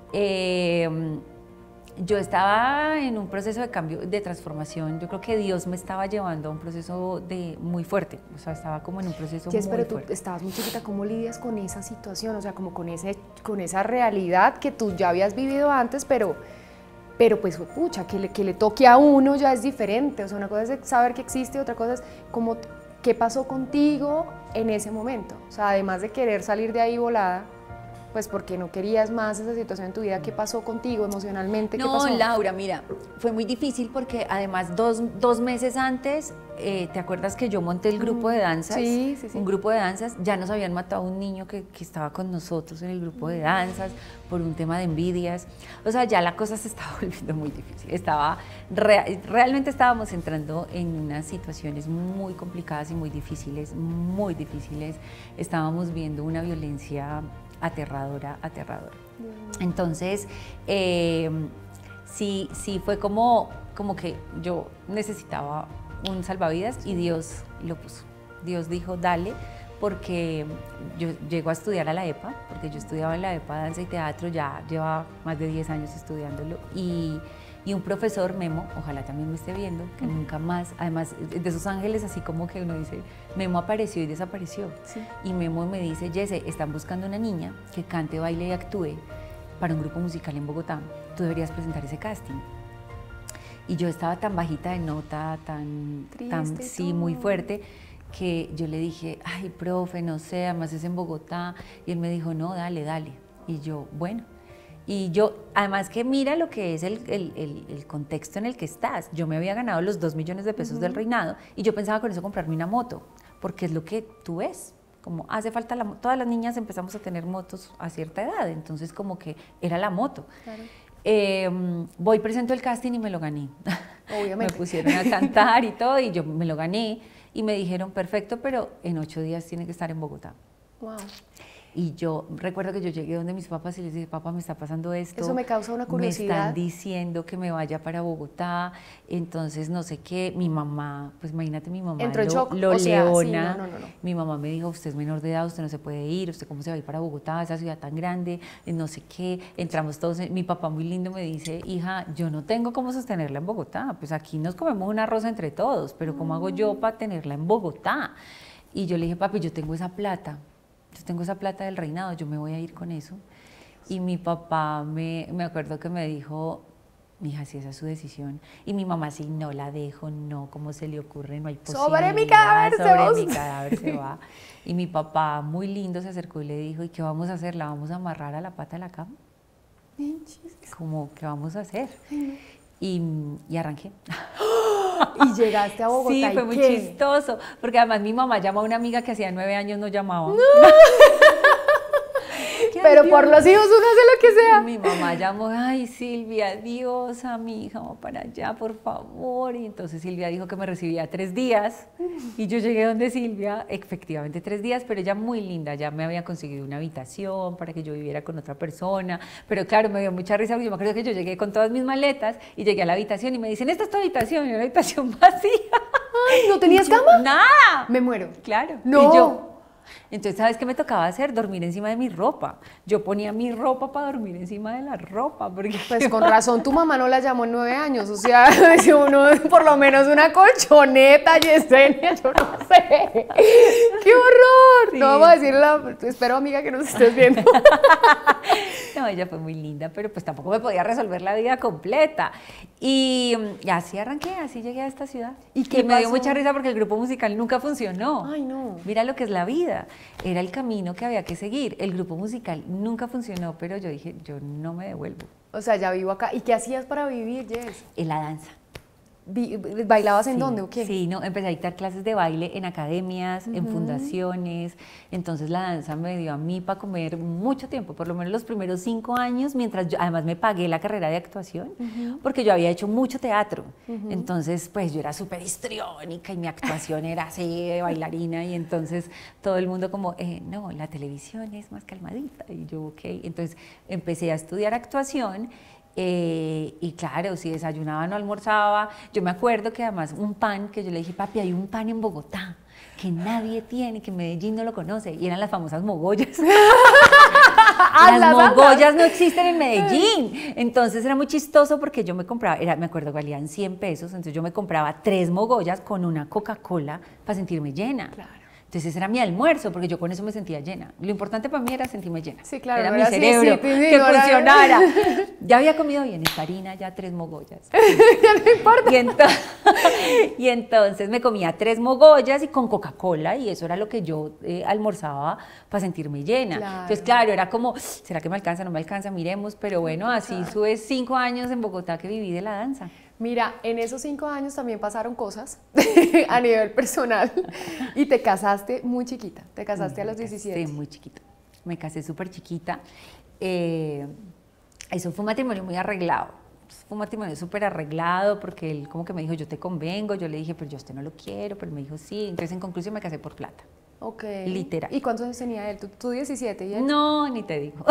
Eh, yo estaba en un proceso de cambio, de transformación. Yo creo que Dios me estaba llevando a un proceso de muy fuerte. O sea, estaba como en un proceso Yes, muy pero fuerte. tú estabas muy chiquita, ¿cómo lidias con esa situación? O sea, como con, ese, con esa realidad que tú ya habías vivido antes, pero, pero pues, pucha, que le, que le toque a uno ya es diferente. O sea, una cosa es saber que existe, otra cosa es como, ¿qué pasó contigo en ese momento? O sea, además de querer salir de ahí volada, pues porque no querías más esa situación en tu vida, ¿qué pasó contigo emocionalmente? ¿Qué No, pasó? Laura, mira, fue muy difícil porque además dos, dos meses antes, eh, ¿te acuerdas que yo monté el grupo de danzas? Sí, sí, sí. Un grupo de danzas, ya nos habían matado a un niño que, que estaba con nosotros en el grupo de danzas por un tema de envidias. O sea, ya la cosa se estaba volviendo muy difícil. Estaba, re, realmente estábamos entrando en unas situaciones muy complicadas y muy difíciles, muy difíciles. Estábamos viendo una violencia aterradora, aterradora. Entonces, eh, sí, sí fue como, como que yo necesitaba un salvavidas y Dios lo puso. Dios dijo, dale, porque yo llego a estudiar a la EPA, porque yo estudiaba en la EPA Danza y Teatro, ya llevaba más de diez años estudiándolo, y, y un profesor, Memo, ojalá también me esté viendo, que uh-huh. nunca más, además de esos ángeles así como que uno dice, Memo apareció y desapareció, sí. Y Memo me dice, Jesse, están buscando una niña que cante, baile y actúe para un grupo musical en Bogotá, tú deberías presentar ese casting. Y yo estaba tan bajita de nota, tan, Triste, tan sí, muy fuerte, que yo le dije, ay, profe, no sé, además es en Bogotá, y él me dijo, no, dale, dale, y yo, bueno. Y yo, además que mira lo que es el, el, el, el contexto en el que estás. Yo me había ganado los dos millones de pesos uh-huh. del reinado y yo pensaba con eso comprarme una moto, porque es lo que tú ves, como hace falta la moto. Todas las niñas empezamos a tener motos a cierta edad, entonces como que era la moto. Claro. Eh, voy, presento el casting y me lo gané. Obviamente. Me pusieron a cantar y todo y yo me lo gané y me dijeron, perfecto, pero en ocho días tiene que estar en Bogotá. Wow. Y yo recuerdo que yo llegué donde mis papás y les dije, papá, me está pasando esto. Eso me causa una curiosidad. Me están diciendo que me vaya para Bogotá, entonces no sé qué. Mi mamá, pues imagínate mi mamá, entró en lo, shock. lo o sea, leona. Sí, no, no, no, no. Mi mamá me dijo, usted es menor de edad, usted no se puede ir, usted cómo se va a ir para Bogotá, esa ciudad tan grande, no sé qué. Entramos todos, mi papá muy lindo me dice, hija, yo no tengo cómo sostenerla en Bogotá, pues aquí nos comemos una arroz entre todos, pero ¿cómo mm. hago yo para tenerla en Bogotá? Y yo le dije, papi, yo tengo esa plata. Yo tengo esa plata del reinado, yo me voy a ir con eso. Y mi papá, me, me acuerdo que me dijo, mija, si esa es su decisión. Y mi mamá, si no la dejo, no, ¿cómo se le ocurre? No hay posibilidad. Sobre mi cadáver se va. Sobre mi cadáver se va. Y mi papá, muy lindo, se acercó y le dijo, ¿y qué vamos a hacer? ¿La vamos a amarrar a la pata de la cama? Como, ¿qué vamos a hacer? Y, y arranqué. Y llegaste a Bogotá. Sí, fue ¿y muy qué? chistoso, porque además mi mamá llamó a una amiga que hacía nueve años no llamaba. No. Pero por los hijos uno hace lo que sea. Mi mamá llamó, ay Silvia, Dios, a mi hija, vamos para allá, por favor. Y entonces Silvia dijo que me recibía tres días. Y yo llegué donde Silvia, efectivamente tres días, pero ella muy linda, ya me había conseguido una habitación para que yo viviera con otra persona. Pero claro, me dio mucha risa, porque yo me acuerdo que yo llegué con todas mis maletas y llegué a la habitación y me dicen, esta es tu habitación, y una habitación vacía. Ay, ¿no tenías yo, cama? Nada. Me muero. Claro. No. Y yo, entonces, ¿sabes qué me tocaba hacer? Dormir encima de mi ropa. Yo ponía mi ropa para dormir encima de la ropa. Porque pues con razón tu mamá no la llamó en nueve años. O sea, si uno por lo menos una colchoneta, Yesenia, yo no sé. ¡Qué horror! Sí. No vamos a decirle, espero amiga que nos estés viendo. No, ella fue muy linda, pero pues tampoco me podía resolver la vida completa. Y, y así arranqué, así llegué a esta ciudad. Y, y me dio mucha risa porque el grupo musical nunca funcionó. Ay, no. Mira lo que es la vida. Era el camino que había que seguir. El grupo musical nunca funcionó, pero yo dije, yo no me devuelvo. O sea, ya vivo acá. ¿Y qué hacías para vivir, Jess? En la danza. ¿Bailabas en Sí, dónde o qué? Sí, no, empecé a dictar clases de baile en academias, uh-huh. en fundaciones, entonces la danza me dio a mí para comer mucho tiempo, por lo menos los primeros cinco años, mientras yo, además me pagué la carrera de actuación, uh-huh. porque yo había hecho mucho teatro, uh-huh. entonces pues yo era súper histriónica y mi actuación era así de bailarina y entonces todo el mundo como, eh, no, la televisión es más calmadita y yo, ok, entonces empecé a estudiar actuación. Eh, y claro, si desayunaba no almorzaba, yo me acuerdo que además un pan, que yo le dije, papi, hay un pan en Bogotá que nadie tiene, que Medellín no lo conoce, y eran las famosas mogollas. Las mogollas no existen en Medellín, entonces era muy chistoso porque yo me compraba, era, me acuerdo que valían cien pesos, entonces yo me compraba tres mogollas con una Coca-Cola para sentirme llena. Claro. Entonces ese era mi almuerzo, porque yo con eso me sentía llena. Lo importante para mí era sentirme llena. Sí, claro. Era mi cerebro, sí, sí, sí, que no funcionara. Era... Ya había comido bien esta harina, ya tres mogollas. Ya no importa. Y, ento y entonces me comía tres mogollas y con Coca-Cola, y eso era lo que yo eh, almorzaba para sentirme llena. Claro. Entonces, claro, era como, ¿será que me alcanza? No me alcanza, miremos. Pero bueno, así sube cinco años en Bogotá que viví de la danza. Mira, en esos cinco años también pasaron cosas a nivel personal y te casaste muy chiquita, te casaste a los diecisiete. Sí, muy chiquita, me casé súper chiquita, eh, eso fue un matrimonio muy arreglado, fue un matrimonio súper arreglado porque él como que me dijo, yo te convengo, yo le dije, pero yo a usted no lo quiero, pero él me dijo sí, entonces en conclusión me casé por plata. Ok. Literal. ¿Y cuántos años tenía él? ¿Tú, tú diecisiete y él? No, ni te digo.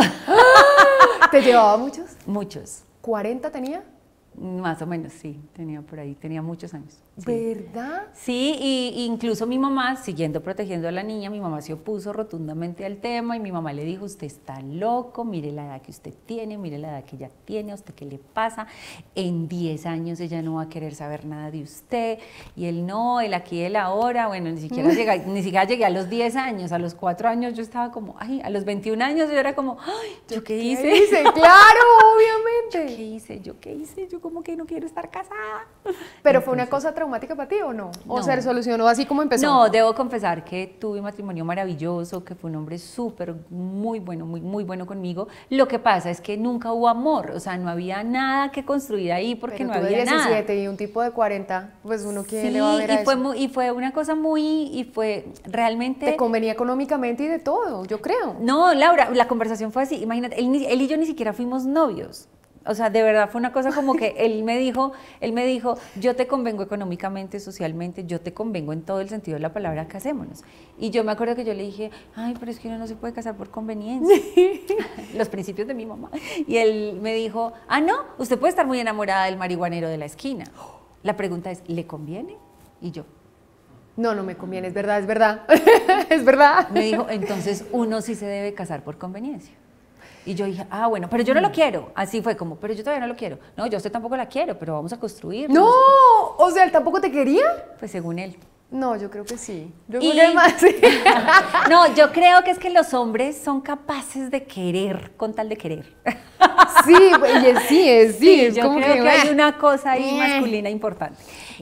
¿Te llevaba muchos? Muchos. ¿cuarenta tenía? Más o menos, sí, tenía por ahí, tenía muchos años. Sí. ¿Verdad? Sí, y incluso mi mamá, siguiendo protegiendo a la niña, mi mamá se opuso rotundamente al tema y mi mamá le dijo, usted está loco, mire la edad que usted tiene, mire la edad que ella tiene, a usted qué le pasa, en diez años ella no va a querer saber nada de usted, y él no, el aquí, el ahora, bueno, ni siquiera, llegué, ni siquiera llegué a los diez años, a los cuatro años yo estaba como, ay, a los veintiún años yo era como, ay, ¿yo qué hice? ¿Qué hice? Claro, obviamente. ¿Yo qué hice? ¿Yo qué hice? Yo como que no quiero estar casada. ¿Pero Entonces, fue una cosa traumática para ti o no? ¿O no. se solucionó así como empezó? No, debo confesar que tuve un matrimonio maravilloso, que fue un hombre súper, muy bueno, muy, muy bueno conmigo. Lo que pasa es que nunca hubo amor, o sea, no había nada que construir ahí porque Pero no tú había de diecisiete nada. Y un tipo de cuarenta, pues uno quién Sí, le va a ver y a fue eso. muy, y fue una cosa muy, y fue realmente... Te convenía económicamente y de todo, yo creo. No, Laura, la conversación fue así, imagínate, él, él y yo ni siquiera fuimos novios. O sea, de verdad fue una cosa como que él me dijo, él me dijo, yo te convengo económicamente, socialmente, yo te convengo en todo el sentido de la palabra, casémonos. Y yo me acuerdo que yo le dije, ay, pero es que uno no se puede casar por conveniencia. Los principios de mi mamá. Y él me dijo, ah, no, usted puede estar muy enamorada del marihuanero de la esquina. La pregunta es, ¿le conviene? Y yo, no, no me conviene, es verdad, es verdad, es verdad. me dijo, entonces uno sí se debe casar por conveniencia. Y yo dije, ah, bueno, pero yo no lo quiero. Así fue como, pero yo todavía no lo quiero. No, yo a usted tampoco la quiero, pero vamos a construir. No, o sea, ¿él tampoco te quería? Pues según él. No, yo creo que sí. Yo Y... creo que más, sí. No, yo creo que es que los hombres son capaces de querer con tal de querer. Sí, pues, sí, es, sí, Sí, es yo como creo que, que, hay una cosa ahí eh. masculina importante.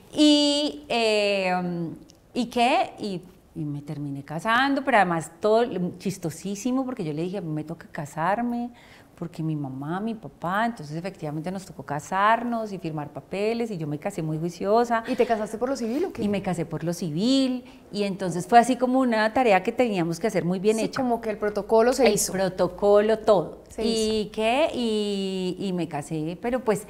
Y, eh, ¿y qué? Y... Y me terminé casando, pero además todo chistosísimo, porque yo le dije, me toca casarme, porque mi mamá, mi papá, entonces efectivamente nos tocó casarnos y firmar papeles, y yo me casé muy juiciosa. ¿Y te casaste por lo civil o qué? Y me casé por lo civil, y entonces fue así como una tarea que teníamos que hacer muy bien sí, hecha. como que el protocolo se el hizo. El protocolo, todo. Se ¿Y hizo. qué? Y, y me casé, pero pues,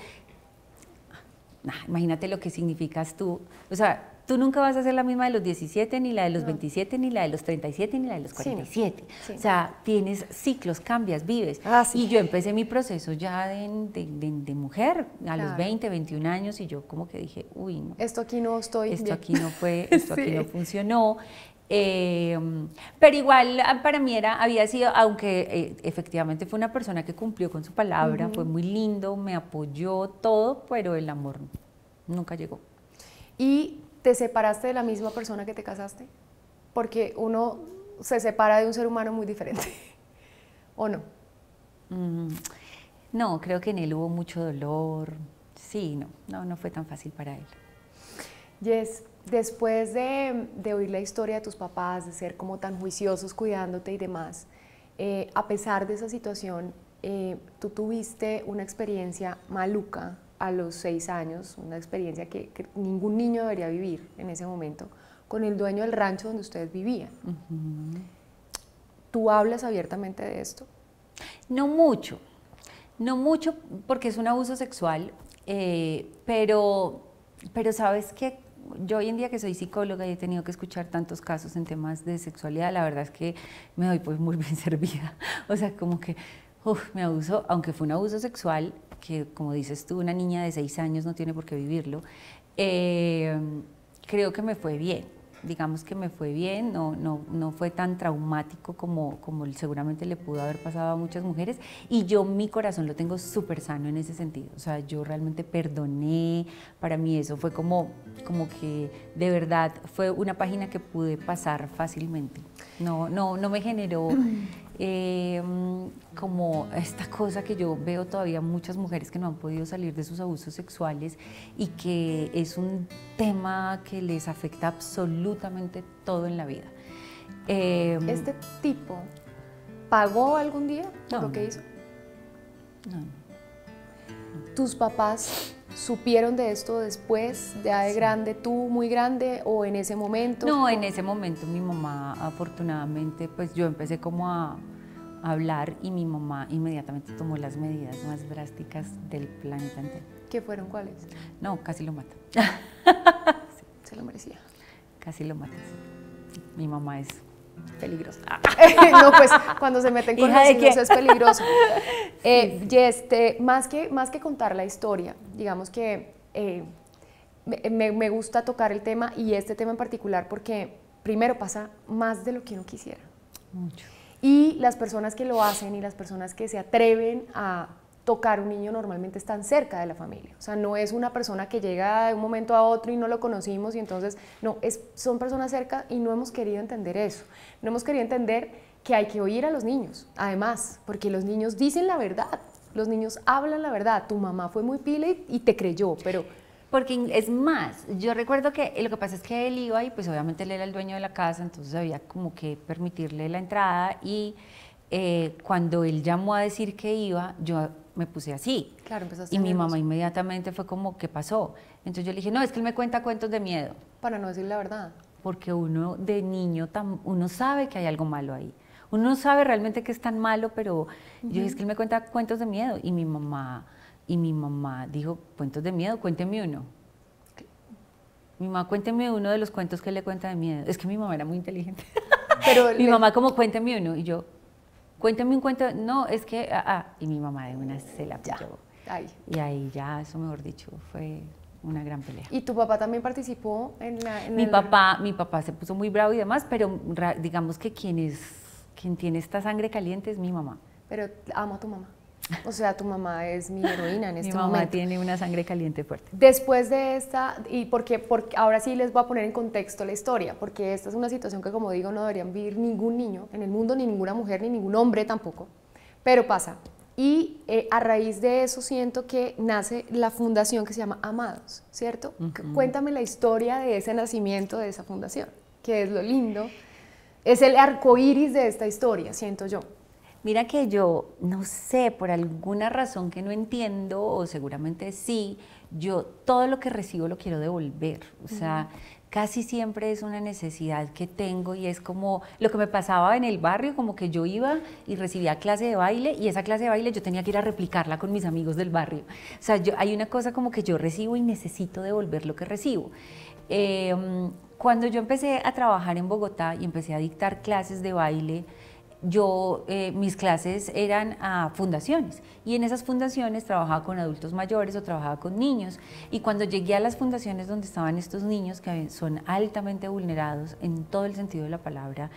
nah, imagínate lo que significas tú, o sea, tú nunca vas a ser la misma de los diecisiete, ni la de los no. veintisiete, ni la de los treinta y siete, ni la de los cuarenta y siete. Sí, no. sí. O sea, tienes ciclos, cambias, vives. Ah, sí. Y yo empecé mi proceso ya de, de, de, de mujer a claro. los veinte, veintiún años, y yo como que dije, uy, no. Esto aquí no estoy Esto bien. aquí no fue, esto sí. aquí no funcionó. Eh, pero igual para mí era, había sido, aunque eh, efectivamente fue una persona que cumplió con su palabra, uh-huh. fue muy lindo, me apoyó todo, pero el amor nunca llegó. Y ¿te separaste de la misma persona que te casaste? Porque uno se separa de un ser humano muy diferente, ¿o no? Mm, no, creo que en él hubo mucho dolor. Sí, no, no, no fue tan fácil para él. Jess, después de, de oír la historia de tus papás, de ser como tan juiciosos cuidándote y demás, eh, a pesar de esa situación, eh, tú tuviste una experiencia maluca a los seis años, una experiencia que, que ningún niño debería vivir en ese momento, con el dueño del rancho donde ustedes vivían. Uh-huh. ¿Tú hablas abiertamente de esto? No mucho, no mucho porque es un abuso sexual, eh, pero, pero sabes que yo hoy en día que soy psicóloga y he tenido que escuchar tantos casos en temas de sexualidad, la verdad es que me doy pues muy bien servida. O sea, como que uf, me abuso, aunque fue un abuso sexual, que como dices tú, una niña de seis años no tiene por qué vivirlo, eh, creo que me fue bien. Digamos que me fue bien, no, no, no fue tan traumático como, como seguramente le pudo haber pasado a muchas mujeres, y yo mi corazón lo tengo súper sano en ese sentido. O sea, yo realmente perdoné. Para mí eso fue como, como que de verdad fue una página que pude pasar fácilmente. No, no, no me generó eh, como esta cosa que yo veo todavía muchas mujeres que no han podido salir de sus abusos sexuales y que es un tema que les afecta absolutamente todo en la vida. Eh, ¿Este tipo pagó algún día no, lo que hizo? No, no. ¿Tus papás supieron de esto después, ya de sí. grande, tú muy grande, o en ese momento? No, en ese momento mi mamá, afortunadamente, pues yo empecé como a, a hablar y mi mamá inmediatamente tomó las medidas más drásticas del planeta entero. ¿Qué fueron cuáles? No, casi lo mata. Sí. Se lo merecía. Casi lo mata, sí. Mi mamá es peligrosa. No, pues cuando se meten con los hijos es peligroso. Eh, sí, sí. Jess, te, más, que, más que contar la historia, digamos que eh, me, me gusta tocar el tema, y este tema en particular, porque primero pasa más de lo que uno quisiera. Mucho. Y las personas que lo hacen y las personas que se atreven a tocar un niño normalmente están cerca de la familia. O sea, no es una persona que llega de un momento a otro y no lo conocimos y entonces, no, es, son personas cerca, y no hemos querido entender eso. No hemos querido entender que hay que oír a los niños, además, porque los niños dicen la verdad, los niños hablan la verdad. Tu mamá fue muy pila y, y te creyó, pero... Porque es más, yo recuerdo que lo que pasa es que él iba y pues obviamente él era el dueño de la casa, entonces había como que permitirle la entrada, y eh, cuando él llamó a decir que iba, yo me puse así. Claro, empezaste y mi nervioso. mamá inmediatamente fue como, ¿qué pasó? Entonces yo le dije, no, es que él me cuenta cuentos de miedo. Para no decir la verdad. Porque uno de niño, uno sabe que hay algo malo ahí. Uno no sabe realmente que es tan malo, pero uh-huh. yo dije, es que él me cuenta cuentos de miedo. Y mi mamá, y mi mamá dijo, ¿cuentos de miedo? Cuénteme uno. Mi mamá, cuénteme uno de los cuentos que él le cuenta de miedo. Es que mi mamá era muy inteligente. Pero mi le... mamá como, cuénteme uno. Y yo, cuéntame un cuento. No, es que, ah, ah. Y mi mamá de una se la pilló. Ay. Y ahí ya, eso mejor dicho, fue una gran pelea. ¿Y tu papá también participó en la...? En mi, el... papá, mi papá se puso muy bravo y demás, pero digamos que quien, es, quien tiene esta sangre caliente es mi mamá. Pero amo a tu mamá. O sea, tu mamá es mi heroína en este mi mamá momento. Tiene una sangre caliente fuerte. Después de esta, y porque, porque ahora sí les voy a poner en contexto la historia, porque esta es una situación que, como digo, no deberían vivir ningún niño en el mundo, ni ninguna mujer, ni ningún hombre tampoco, pero pasa. Y eh, a raíz de eso siento que nace la fundación que se llama Amados, ¿cierto? Uh-huh. Cuéntame la historia de ese nacimiento de esa fundación, que es lo lindo, es el arcoíris de esta historia, siento yo. Mira que yo, no sé, por alguna razón que no entiendo, o seguramente sí, yo todo lo que recibo lo quiero devolver. O sea, uh-huh. casi siempre es una necesidad que tengo, y es como lo que me pasaba en el barrio, como que yo iba y recibía clase de baile, y esa clase de baile yo tenía que ir a replicarla con mis amigos del barrio. O sea, yo, hay una cosa como que yo recibo y necesito devolver lo que recibo. Eh, cuando yo empecé a trabajar en Bogotá y empecé a dictar clases de baile, yo, eh, mis clases eran a fundaciones, y en esas fundaciones trabajaba con adultos mayores o trabajaba con niños, y cuando llegué a las fundaciones donde estaban estos niños que son altamente vulnerados en todo el sentido de la palabra,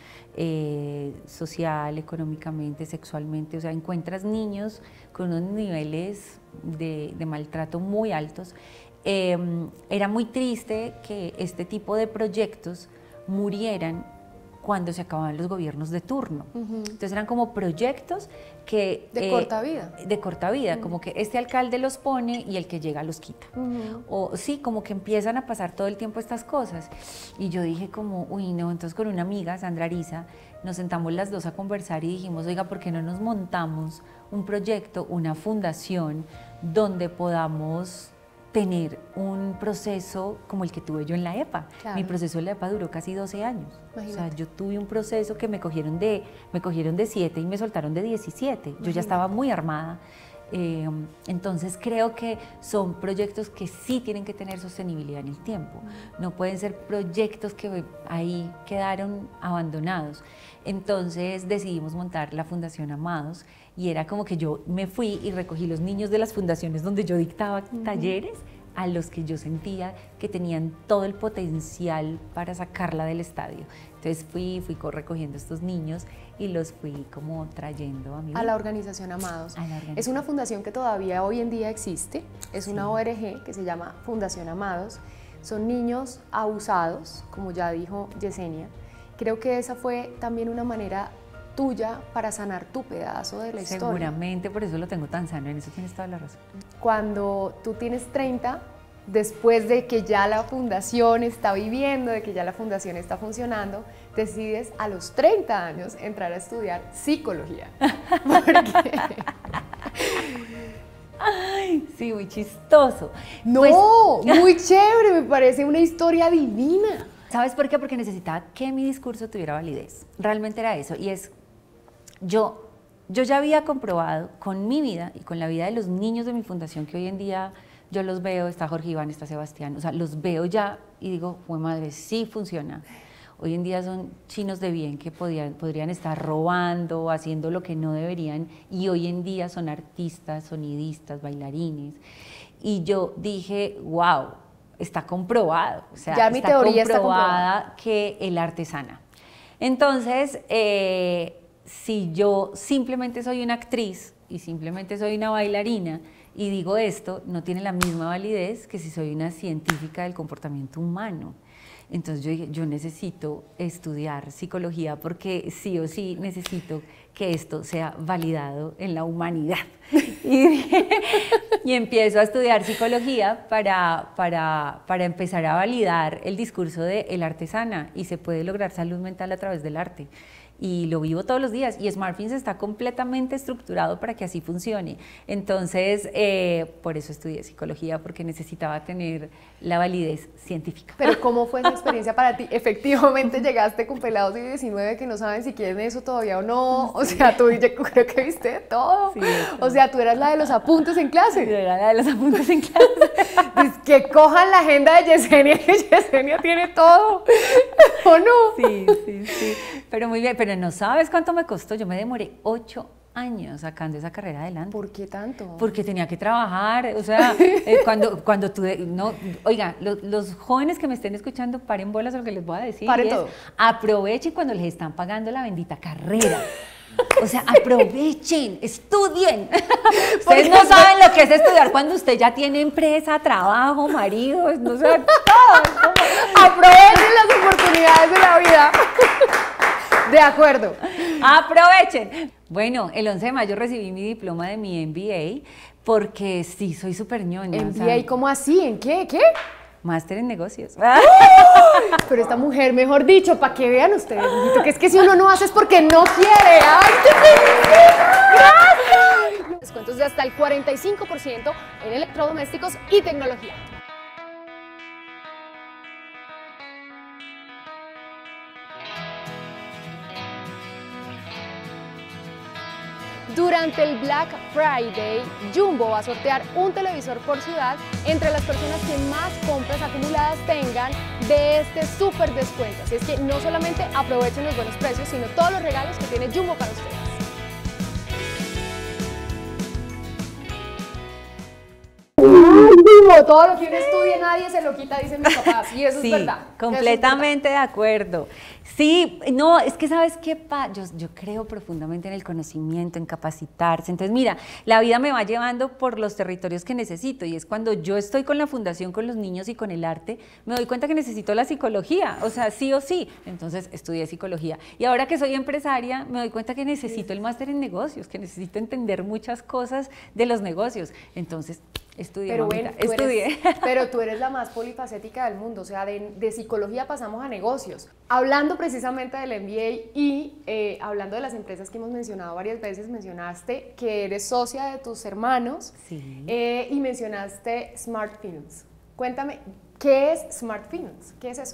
eh, social, económicamente, sexualmente, o sea, encuentras niños con unos niveles de, de maltrato muy altos, eh, era muy triste que este tipo de proyectos murieran cuando se acababan los gobiernos de turno. Uh-huh. Entonces eran como proyectos que... De eh, corta vida. De corta vida, uh-huh. como que este alcalde los pone y el que llega los quita. Uh-huh. O sí, como que empiezan a pasar todo el tiempo estas cosas. Y yo dije como, uy no, entonces con una amiga, Sandra Ariza, nos sentamos las dos a conversar y dijimos, oiga, ¿por qué no nos montamos un proyecto, una fundación donde podamos tener un proceso como el que tuve yo en la EPA. Claro. Mi proceso en la EPA duró casi doce años. Imagínate. O sea, yo tuve un proceso que me cogieron de, me cogieron de siete y me soltaron de diecisiete. Imagínate. Yo ya estaba muy armada. Eh, entonces creo que son proyectos que sí tienen que tener sostenibilidad en el tiempo. No pueden ser proyectos que ahí quedaron abandonados. Entonces decidimos montar la Fundación Amados y era como que yo me fui y recogí los niños de las fundaciones donde yo dictaba uh-huh. talleres a los que yo sentía que tenían todo el potencial para sacarla del estadio. Entonces fui, fui recogiendo estos niños y los fui como trayendo a mí. A la organización Amados. A la organización. Es una fundación que todavía hoy en día existe, es sí. una O R G que se llama Fundación Amados. Son niños abusados, como ya dijo Yesenia. Creo que esa fue también una manera tuya para sanar tu pedazo de la historia. Seguramente, por eso lo tengo tan sano, en eso tienes toda la razón. Cuando tú tienes treinta, después de que ya la fundación está viviendo, de que ya la fundación está funcionando, decides a los treinta años entrar a estudiar psicología. Porque... Ay, sí, muy chistoso. No, pues... muy chévere, me parece una historia divina. ¿Sabes por qué? Porque necesitaba que mi discurso tuviera validez. Realmente era eso. Y es, yo, yo ya había comprobado con mi vida y con la vida de los niños de mi fundación, que hoy en día yo los veo, está Jorge Iván, está Sebastián, o sea, los veo ya y digo, ¡jue madre, sí funciona! Hoy en día son chinos de bien que podían, podrían estar robando, haciendo lo que no deberían, y hoy en día son artistas, sonidistas, bailarines. Y yo dije, wow, está comprobado, o sea, ya mi está teoría comprobada está comprobada que el arte sana. Entonces, eh, si yo simplemente soy una actriz y simplemente soy una bailarina y digo esto, no tiene la misma validez que si soy una científica del comportamiento humano. Entonces yo dije, yo necesito estudiar psicología porque sí o sí necesito que esto sea validado en la humanidad. Y, y empiezo a estudiar psicología para, para, para empezar a validar el discurso de el arte sana y se puede lograr salud mental a través del arte. Y lo vivo todos los días y SmartFins está completamente estructurado para que así funcione. Entonces, eh, por eso estudié psicología, porque necesitaba tener la validez científica. Pero ¿cómo fue esa experiencia para ti? Efectivamente llegaste con pelados de diecinueve que no saben si quieren eso todavía o no, o sea, tú yo creo que viste de todo, sí, o sea, tú eras la de los apuntes en clase. Yo era la de los apuntes en clase. Pues que cojan la agenda de Yesenia, que Yesenia tiene todo, ¿o no? Sí, sí, sí, pero muy bien, pero no sabes cuánto me costó, yo me demoré ocho años sacando esa carrera adelante. ¿Por qué tanto? Porque tenía que trabajar, o sea, eh, cuando, cuando tú, no, oiga, lo, los jóvenes que me estén escuchando, paren bolas a lo que les voy a decir. Paren es, todo. Aprovechen cuando les están pagando la bendita carrera. O sea, aprovechen, estudien. Ustedes no saben lo que es estudiar cuando usted ya tiene empresa, trabajo, marido, no sé, todo. Aprovechen las oportunidades de la vida. De acuerdo. Aprovechen. Bueno, el once de mayo recibí mi diploma de mi M B A porque sí, soy súper ñoña. ¿M B A cómo así? ¿En qué? ¿Qué? Máster en negocios. Pero esta mujer, mejor dicho, para que vean ustedes, que es que si uno no hace es porque no quiere. ¡Ay, qué feliz! ¡Gracias! Descuentos de hasta el cuarenta y cinco por ciento en electrodomésticos y tecnología. Durante el Black Friday, Jumbo va a sortear un televisor por ciudad entre las personas que más compras acumuladas tengan de este súper descuento. Así es que no solamente aprovechen los buenos precios, sino todos los regalos que tiene Jumbo para ustedes. Jumbo, todo lo que uno estudie nadie se lo quita, dicen mis papás, y eso sí, es verdad. Completamente es verdad. de acuerdo. Sí, no, es que ¿sabes qué? Pa? Yo, yo creo profundamente en el conocimiento, en capacitarse. Entonces, mira, la vida me va llevando por los territorios que necesito y es cuando yo estoy con la fundación, con los niños y con el arte, me doy cuenta que necesito la psicología, o sea, sí o sí. Entonces, estudié psicología. Y ahora que soy empresaria, me doy cuenta que necesito el máster en negocios, que necesito entender muchas cosas de los negocios. Entonces, Estudié, pero, mamita, ven, tú estudié. Eres, pero tú eres la más polifacética del mundo, o sea, de, de psicología pasamos a negocios. Hablando precisamente del M B A y eh, hablando de las empresas que hemos mencionado varias veces, mencionaste que eres socia de tus hermanos, Sí. eh, y mencionaste Smart Films. Cuéntame, ¿qué es Smart Films? ¿Qué es eso?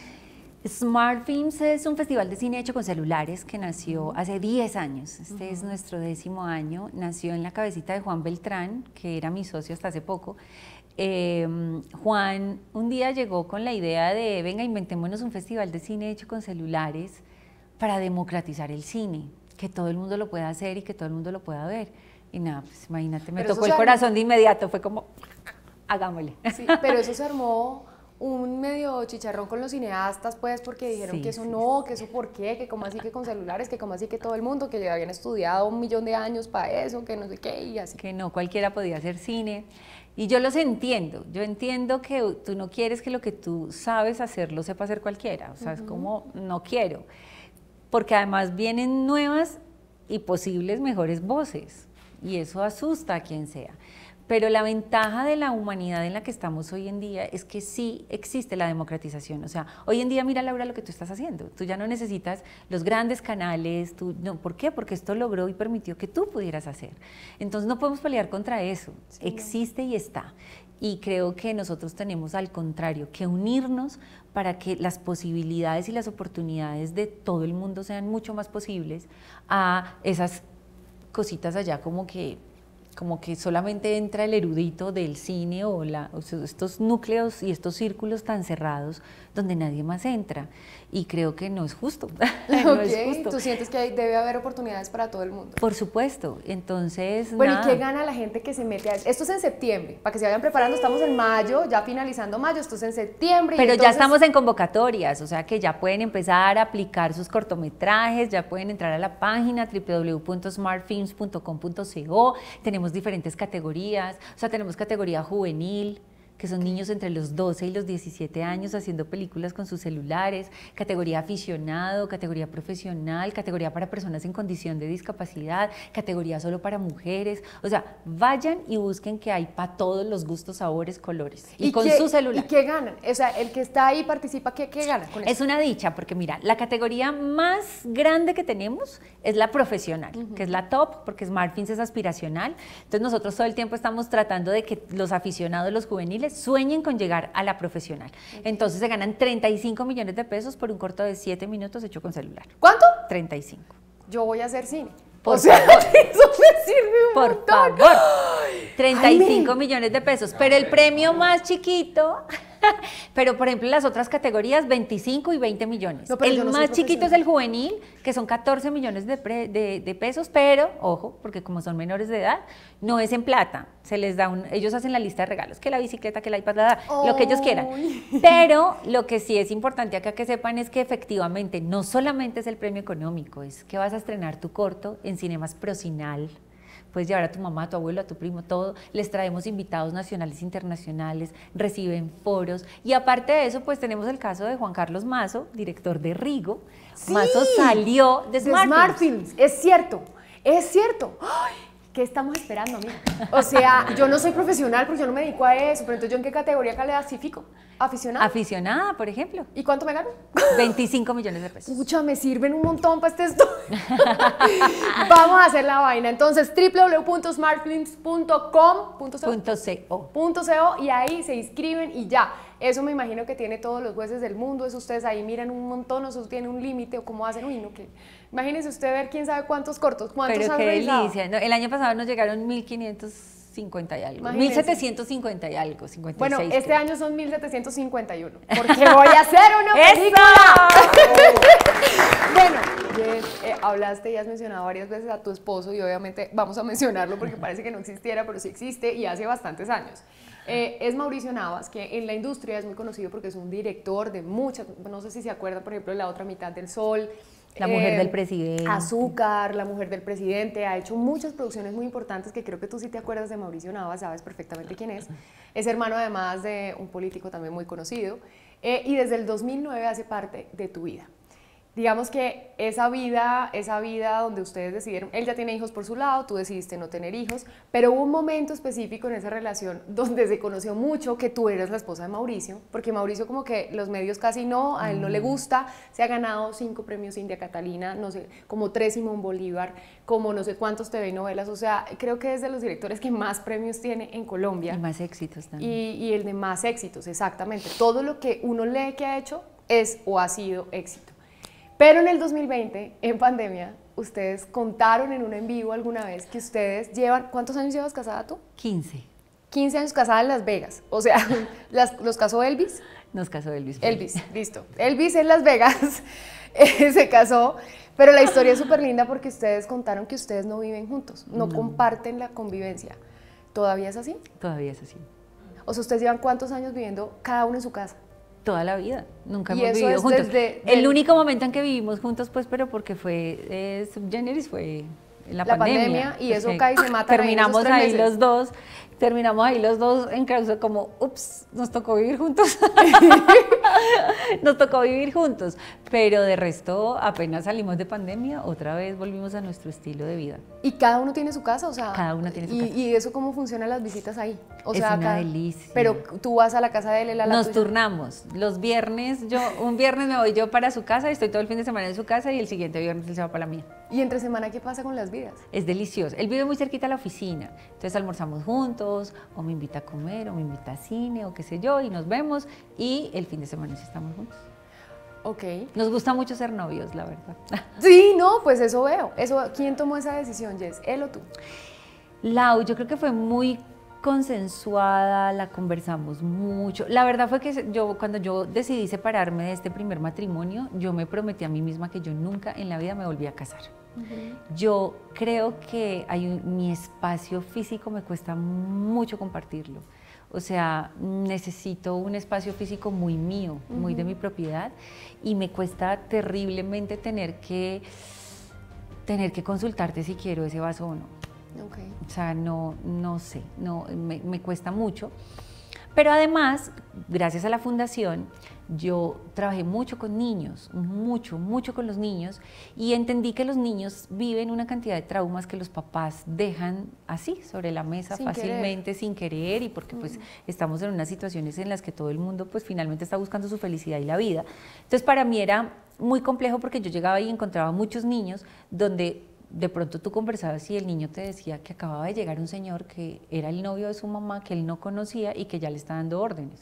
Smart Films es un festival de cine hecho con celulares que nació hace diez años. Este uh-huh. es nuestro décimo año. Nació en la cabecita de Juan Beltrán, que era mi socio hasta hace poco. Eh, Juan un día llegó con la idea de, venga, inventémonos un festival de cine hecho con celulares para democratizar el cine, que todo el mundo lo pueda hacer y que todo el mundo lo pueda ver. Y nada, pues imagínate, me pero tocó el corazón de inmediato, fue como, hagámosle. Sí, pero eso se armó un medio chicharrón con los cineastas, pues, porque dijeron sí, que eso sí, no, que eso por qué, que como así que con celulares, que como así que todo el mundo, que ya habían estudiado un millón de años para eso, que no sé qué, y así. Que no cualquiera podía hacer cine. Y yo los entiendo, yo entiendo que tú no quieres que lo que tú sabes hacer lo sepa hacer cualquiera, o sea, uh-huh. es como, no quiero, porque además vienen nuevas y posibles mejores voces, y eso asusta a quien sea. Pero la ventaja de la humanidad en la que estamos hoy en día es que sí existe la democratización. O sea, hoy en día mira, Laura, lo que tú estás haciendo. Tú ya no necesitas los grandes canales. Tú, no, ¿por qué? Porque esto logró y permitió que tú pudieras hacer. Entonces no podemos pelear contra eso. Sí, existe no. y está. Y creo que nosotros tenemos al contrario que unirnos para que las posibilidades y las oportunidades de todo el mundo sean mucho más posibles a esas cositas allá como que como que solamente entra el erudito del cine o, la, o sea, estos núcleos y estos círculos tan cerrados donde nadie más entra, y creo que no es justo. no okay. es justo. ¿Tú sientes que hay, debe haber oportunidades para todo el mundo? Por supuesto, entonces bueno, nada. ¿y qué gana la gente que se mete a esto? Esto es en septiembre, para que se vayan preparando, sí. Estamos en mayo, ya finalizando mayo, esto es en septiembre. Pero y entonces... ya estamos en convocatorias, o sea que ya pueden empezar a aplicar sus cortometrajes, ya pueden entrar a la página doble u doble u doble u punto smart films punto com punto co, tenemos diferentes categorías, o sea, tenemos categoría juvenil, que son niños entre los doce y los diecisiete años haciendo películas con sus celulares, categoría aficionado, categoría profesional, categoría para personas en condición de discapacidad, categoría solo para mujeres. O sea, vayan y busquen que hay para todos los gustos, sabores, colores. Y, ¿Y con qué, su celular. ¿Y qué ganan? O sea, el que está ahí participa, ¿qué, qué gana con eso? Es una dicha, porque mira, la categoría más grande que tenemos es la profesional, uh-huh. que es la top, porque Smart Films es aspiracional. Entonces nosotros todo el tiempo estamos tratando de que los aficionados, los juveniles, sueñen con llegar a la profesional. Okay. Entonces se ganan treinta y cinco millones de pesos por un corto de siete minutos hecho con celular. ¿Cuánto? treinta y cinco. Yo voy a hacer cine. Por o sea, favor. Eso me sirve un Por montón. favor. treinta y cinco millones de pesos. Pero el premio más chiquito, pero por ejemplo las otras categorías veinticinco y veinte millones. No, el no más chiquito es el juvenil, que son catorce millones de, pre, de, de pesos, pero ojo, porque como son menores de edad, no es en plata. Se les da un, ellos hacen la lista de regalos, que la bicicleta, que la iPad, la, oh. lo que ellos quieran. Pero lo que sí es importante acá que sepan es que efectivamente no solamente es el premio económico, es que vas a estrenar tu corto en Cinemas Procinal. Puedes llevar a tu mamá, a tu abuelo, a tu primo, todo. Les traemos invitados nacionales e internacionales, reciben foros. Y aparte de eso, pues tenemos el caso de Juan Carlos Mazo, director de Rigo. Sí, Mazo salió de Smart, de Smart Films. Es cierto, es cierto. ¡Ay! ¿Qué estamos esperando, amiga? O sea, yo no soy profesional porque yo no me dedico a eso, pero entonces ¿yo en qué categoría clasifico? ¿Aficionada? Aficionada, por ejemplo. ¿Y cuánto me gano? veinticinco millones de pesos. Pucha, me sirven un montón para este esto. Vamos a hacer la vaina. Entonces, doble u doble u doble u punto smart films punto com punto co y ahí se inscriben y ya. Eso me imagino que tiene todos los jueces del mundo, eso ustedes ahí miran un montón, o eso tiene un límite, o cómo hacen, uy, no, que... Imagínense usted ver quién sabe cuántos cortos, cuántos Pero han qué realizado. delicia, no, el año pasado nos llegaron mil quinientos cincuenta y algo, Imagínense. mil setecientos cincuenta y algo, cincuenta y seis. Bueno, este creo. año son mil setecientos cincuenta y uno, porque voy a hacer una película. Bueno, Jess, eh, hablaste y has mencionado varias veces a tu esposo y obviamente vamos a mencionarlo porque parece que no existiera, pero sí existe y hace bastantes años. Eh, es Mauricio Navas, que en la industria es muy conocido porque es un director de muchas, no sé si se acuerdan, por ejemplo, de La Otra Mitad del Sol. La mujer eh, del presidente. Azúcar, La Mujer del Presidente, ha hecho muchas producciones muy importantes que creo que tú sí te acuerdas de Mauricio Navas, sabes perfectamente quién es. Es hermano además de un político también muy conocido eh, y desde el dos mil nueve hace parte de tu vida. digamos que esa vida, esa vida donde ustedes decidieron, él ya tiene hijos por su lado, tú decidiste no tener hijos, pero hubo un momento específico en esa relación donde se conoció mucho que tú eras la esposa de Mauricio, porque Mauricio como que los medios casi no, a él no le gusta, se ha ganado cinco premios India Catalina, no sé, como tres Simón Bolívar, como no sé cuántos T V y novelas, o sea, creo que es de los directores que más premios tiene en Colombia. Y más éxitos también. Y, y el de más éxitos, exactamente. Todo lo que uno lee que ha hecho es o ha sido éxito. Pero en el dos mil veinte, en pandemia, ustedes contaron en un en vivo alguna vez que ustedes llevan, ¿cuántos años llevas casada tú? quince. quince años casada en Las Vegas. O sea, las, ¿los casó Elvis? Nos casó Elvis. Elvis, listo. Elvis en Las Vegas eh, se casó, pero la historia es súper linda porque ustedes contaron que ustedes no viven juntos, no, no comparten la convivencia. ¿Todavía es así? Todavía es así. O sea, ¿ustedes llevan cuántos años viviendo cada uno en su casa? Toda la vida, nunca ¿Y hemos eso vivido es juntos. desde- El del- único momento en que vivimos juntos, pues, pero porque fue eh, Subgeneris, fue en la, La pandemia. pandemia, y Pues eso que cae y se matan ahí en esos Terminamos tres ahí meses. los dos, terminamos ahí los dos en causa como, ups, nos tocó vivir juntos. Nos tocó vivir juntos, pero de resto, apenas salimos de pandemia, otra vez volvimos a nuestro estilo de vida. ¿Y cada uno tiene su casa? O sea, Cada uno tiene su y, casa. ¿Y eso cómo funcionan las visitas ahí? O Es sea, una cada- delicia. Pero tú vas a la casa de él, él a la Nos tuya. turnamos. Los viernes, yo un viernes me voy yo para su casa, estoy todo el fin de semana en su casa y el siguiente viernes él se va para la mía. ¿Y entre semana qué pasa con las vidas? Es delicioso. Él vive muy cerquita a la oficina, entonces almorzamos juntos, o me invita a comer, o me invita a cine, o qué sé yo, y nos vemos, y el fin de semana sí estamos juntos. Ok. Nos gusta mucho ser novios, la verdad. Sí, no, pues eso veo. Eso, ¿quién tomó esa decisión, Jess? ¿Él o tú? Lau, yo creo que fue muy consensuada, la conversamos mucho. La verdad fue que yo, cuando yo decidí separarme de este primer matrimonio, yo me prometí a mí misma que yo nunca en la vida me volví a casar. Yo creo que hay un- mi espacio físico me cuesta mucho compartirlo. O sea, necesito un espacio físico muy mío, muy de mi propiedad, y me cuesta terriblemente tener que, tener que consultarte si quiero ese vaso o no. Ok. O sea, no, no sé, no, me, me cuesta mucho. Pero además, gracias a la fundación, yo trabajé mucho con niños, mucho, mucho con los niños, y entendí que los niños viven una cantidad de traumas que los papás dejan así, sobre la mesa, Sin fácilmente, querer. sin querer, y porque pues estamos en unas situaciones en las que todo el mundo pues finalmente está buscando su felicidad y la vida. Entonces para mí era muy complejo porque yo llegaba y encontraba muchos niños donde de pronto tú conversabas y el niño te decía que acababa de llegar un señor que era el novio de su mamá, que él no conocía y que ya le está dando órdenes.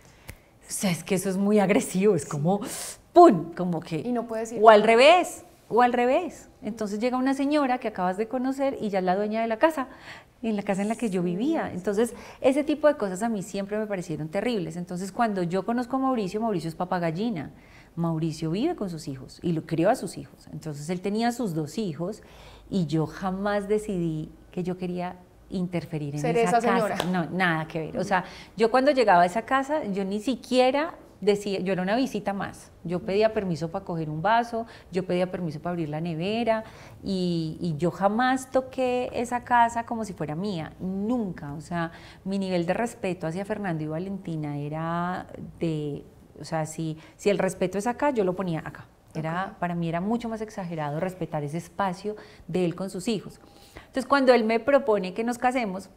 O sea, es que eso es muy agresivo, es como ¡pum! Como que... Y no puedes ir. O al revés, o al revés. Entonces llega una señora que acabas de conocer y ya es la dueña de la casa, en la casa en la que yo vivía. Entonces, ese tipo de cosas a mí siempre me parecieron terribles. Entonces, cuando yo conozco a Mauricio, Mauricio es papá gallina. Mauricio vive con sus hijos y lo crió a sus hijos. Entonces, él tenía sus dos hijos y yo jamás decidí que yo quería interferir en Ser esa, esa señora. casa. No, nada que ver. O sea, yo cuando llegaba a esa casa, yo ni siquiera decía, yo era una visita más. Yo pedía permiso para coger un vaso, yo pedía permiso para abrir la nevera y, y yo jamás toqué esa casa como si fuera mía, nunca. O sea, mi nivel de respeto hacia Fernando y Valentina era de, o sea, si, si el respeto es acá, yo lo ponía acá. Era, okay. Para mí era mucho más exagerado respetar ese espacio de él con sus hijos. Entonces, cuando él me propone que nos casemos,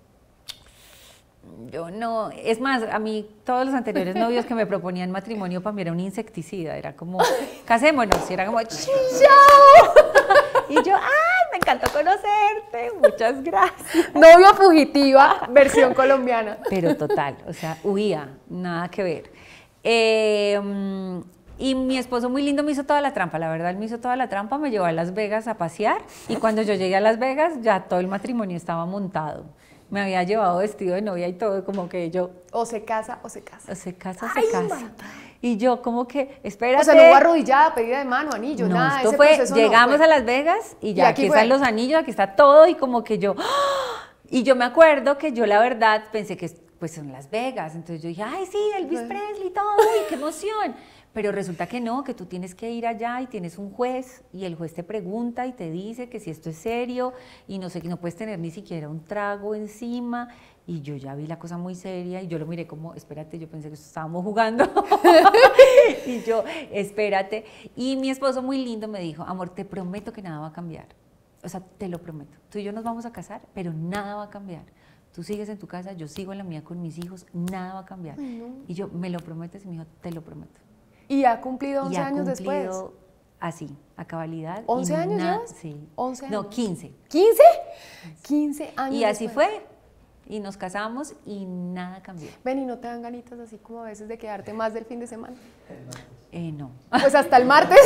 yo no, es más, a mí todos los anteriores novios que me proponían matrimonio para mí era un insecticida, era como, casémonos, y era como, ¡chao! Y yo, ¡ay, me encantó conocerte! Muchas gracias. Novia fugitiva, versión colombiana. Pero total, o sea, huía, nada que ver. Eh, y mi esposo muy lindo me hizo toda la trampa, la verdad, él me hizo toda la trampa, me llevó a Las Vegas a pasear, y cuando yo llegué a Las Vegas ya todo el matrimonio estaba montado. Me había llevado vestido de novia y todo, como que yo... O se casa o se casa. O se casa o Ay, se casa. mamá. Y yo como que, espérate. O sea, no hubo arrodillada, pedida de mano, anillo, no, nada. esto ese fue, proceso llegamos no fue. a Las Vegas y ya Y aquí, aquí están fue. los anillos, aquí está todo, y como que yo... ¡ah! Y yo me acuerdo que yo la verdad pensé que pues son Las Vegas, entonces yo dije, ay sí, Elvis Bueno. Presley y todo, uy, qué emoción. Pero resulta que no, que tú tienes que ir allá y tienes un juez y el juez te pregunta y te dice que si esto es serio y no sé, que no puedes tener ni siquiera un trago encima. Y yo ya vi la cosa muy seria y yo lo miré como, espérate, yo pensé que estábamos jugando. Y yo, espérate. Y mi esposo muy lindo me dijo, amor, te prometo que nada va a cambiar. O sea, te lo prometo. Tú y yo nos vamos a casar, pero nada va a cambiar. Tú sigues en tu casa, yo sigo en la mía con mis hijos, nada va a cambiar. Ay, no. Y yo, ¿me lo prometes? Y me dijo, te lo prometo. Y ha cumplido once y ha años cumplido después. Así, a cabalidad. ¿once y años na- llevas? Sí. once años. No, quince. ¿quince? quince años Y así después. fue. Y nos casamos y nada cambió. Ven, ¿y no te dan ganitas así como a veces de quedarte más del fin de semana? Eh, no. Pues hasta el martes,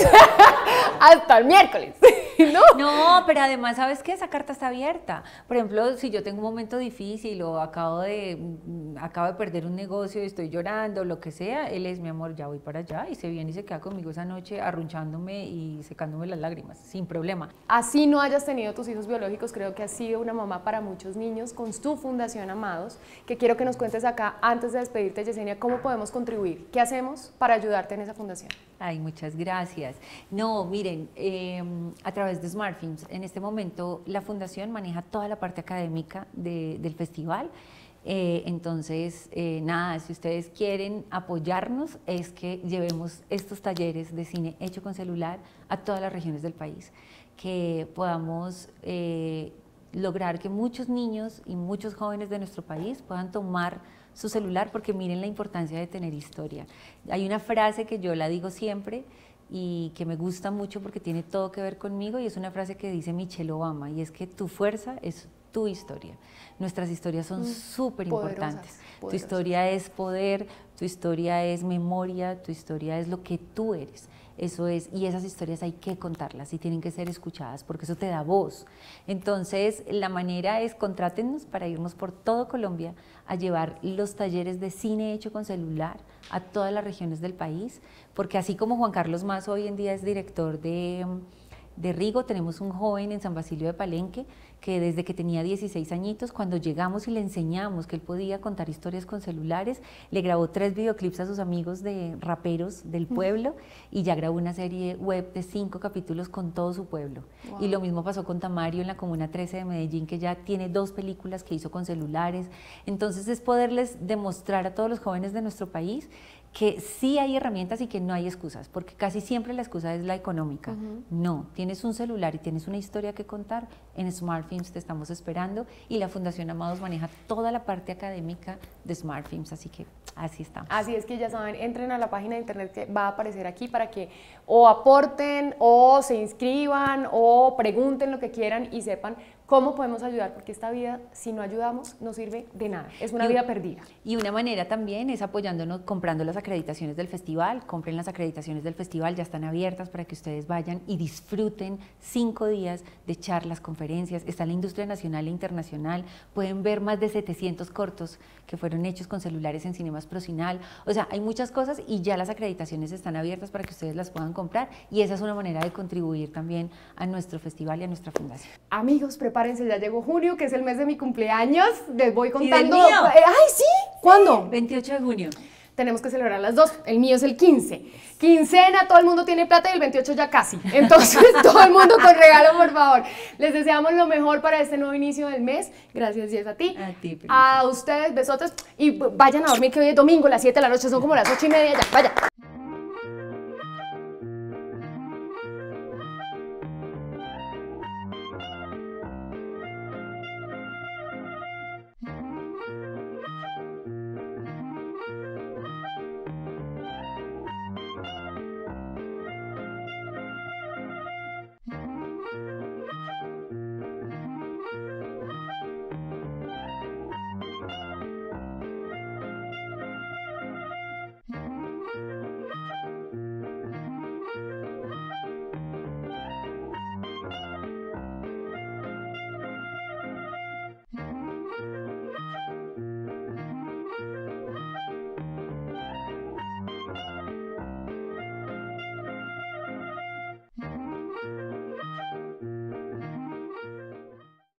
hasta el miércoles, ¿no? No, pero además, ¿sabes qué? Esa carta está abierta. Por ejemplo, si yo tengo un momento difícil o acabo de, mm, acabo de perder un negocio y estoy llorando, lo que sea, él es mi amor, ya voy para allá, y se viene y se queda conmigo esa noche arrunchándome y secándome las lágrimas, sin problema. Así no hayas tenido tus hijos biológicos, creo que has sido una mamá para muchos niños con tu Fundación Amados, que quiero que nos cuentes acá, antes de despedirte, Yesenia, cómo podemos contribuir, qué hacemos para ayudarte en esa fundación. Ay, muchas gracias. No, miren, eh, a través de Smart Films, en este momento la fundación maneja toda la parte académica de, del festival. Eh, entonces, eh, nada, si ustedes quieren apoyarnos, es que llevemos estos talleres de cine hecho con celular a todas las regiones del país, que podamos eh, lograr que muchos niños y muchos jóvenes de nuestro país puedan tomar su celular, porque miren la importancia de tener historia. Hay una frase que yo la digo siempre y que me gusta mucho porque tiene todo que ver conmigo, y es una frase que dice Michelle Obama, y es que tu fuerza es tu historia. Nuestras historias son súper importantes. Tu historia es poder, tu historia es memoria, tu historia es lo que tú eres. Eso es, y esas historias hay que contarlas y tienen que ser escuchadas porque eso te da voz. Entonces, la manera es contrátennos para irnos por todo Colombia a llevar los talleres de cine hecho con celular a todas las regiones del país, porque así como Juan Carlos Mazo hoy en día es director de, de Rigo, tenemos un joven en San Basilio de Palenque que desde que tenía dieciséis añitos, cuando llegamos y le enseñamos que él podía contar historias con celulares, le grabó tres videoclips a sus amigos de raperos del pueblo y ya grabó una serie web de cinco capítulos con todo su pueblo. Wow. Y lo mismo pasó con Tamario en la Comuna trece de Medellín, que ya tiene dos películas que hizo con celulares. Entonces es poderles demostrar a todos los jóvenes de nuestro país que sí hay herramientas y que no hay excusas, porque casi siempre la excusa es la económica. Uh-huh. No, tienes un celular y tienes una historia que contar, en Smart Films te estamos esperando, y la Fundación Amados maneja toda la parte académica de Smart Films, así que así estamos. Así es que ya saben, entren a la página de internet que va a aparecer aquí para que o aporten o se inscriban o pregunten lo que quieran y sepan cómo podemos ayudar, porque esta vida, si no ayudamos, no sirve de nada, es una y, vida perdida. Y una manera también es apoyándonos, comprando las acreditaciones del festival. Compren las acreditaciones del festival, ya están abiertas para que ustedes vayan y disfruten cinco días de charlas, conferencias. Está la industria nacional e internacional, pueden ver más de setecientos cortos que fueron hechos con celulares en Cinemas Procinal. O sea, hay muchas cosas y ya las acreditaciones están abiertas para que ustedes las puedan comprar, y esa es una manera de contribuir también a nuestro festival y a nuestra fundación. Amigos, prepárense, ya llegó junio, que es el mes de mi cumpleaños, les voy contando. ¿Y del mío? Eh, ¡Ay, sí! ¿Cuándo? veintiocho de junio. Tenemos que celebrar las dos, el mío es el quince. Quincena, todo el mundo tiene plata y el veintiocho ya casi. Entonces, todo el mundo con regalo, por favor. Les deseamos lo mejor para este nuevo inicio del mes. Gracias, Jess, a ti. A ti, a ustedes, besotes. Y vayan a dormir, que hoy es domingo, las siete de la noche, son como las ocho y media ya. Vaya.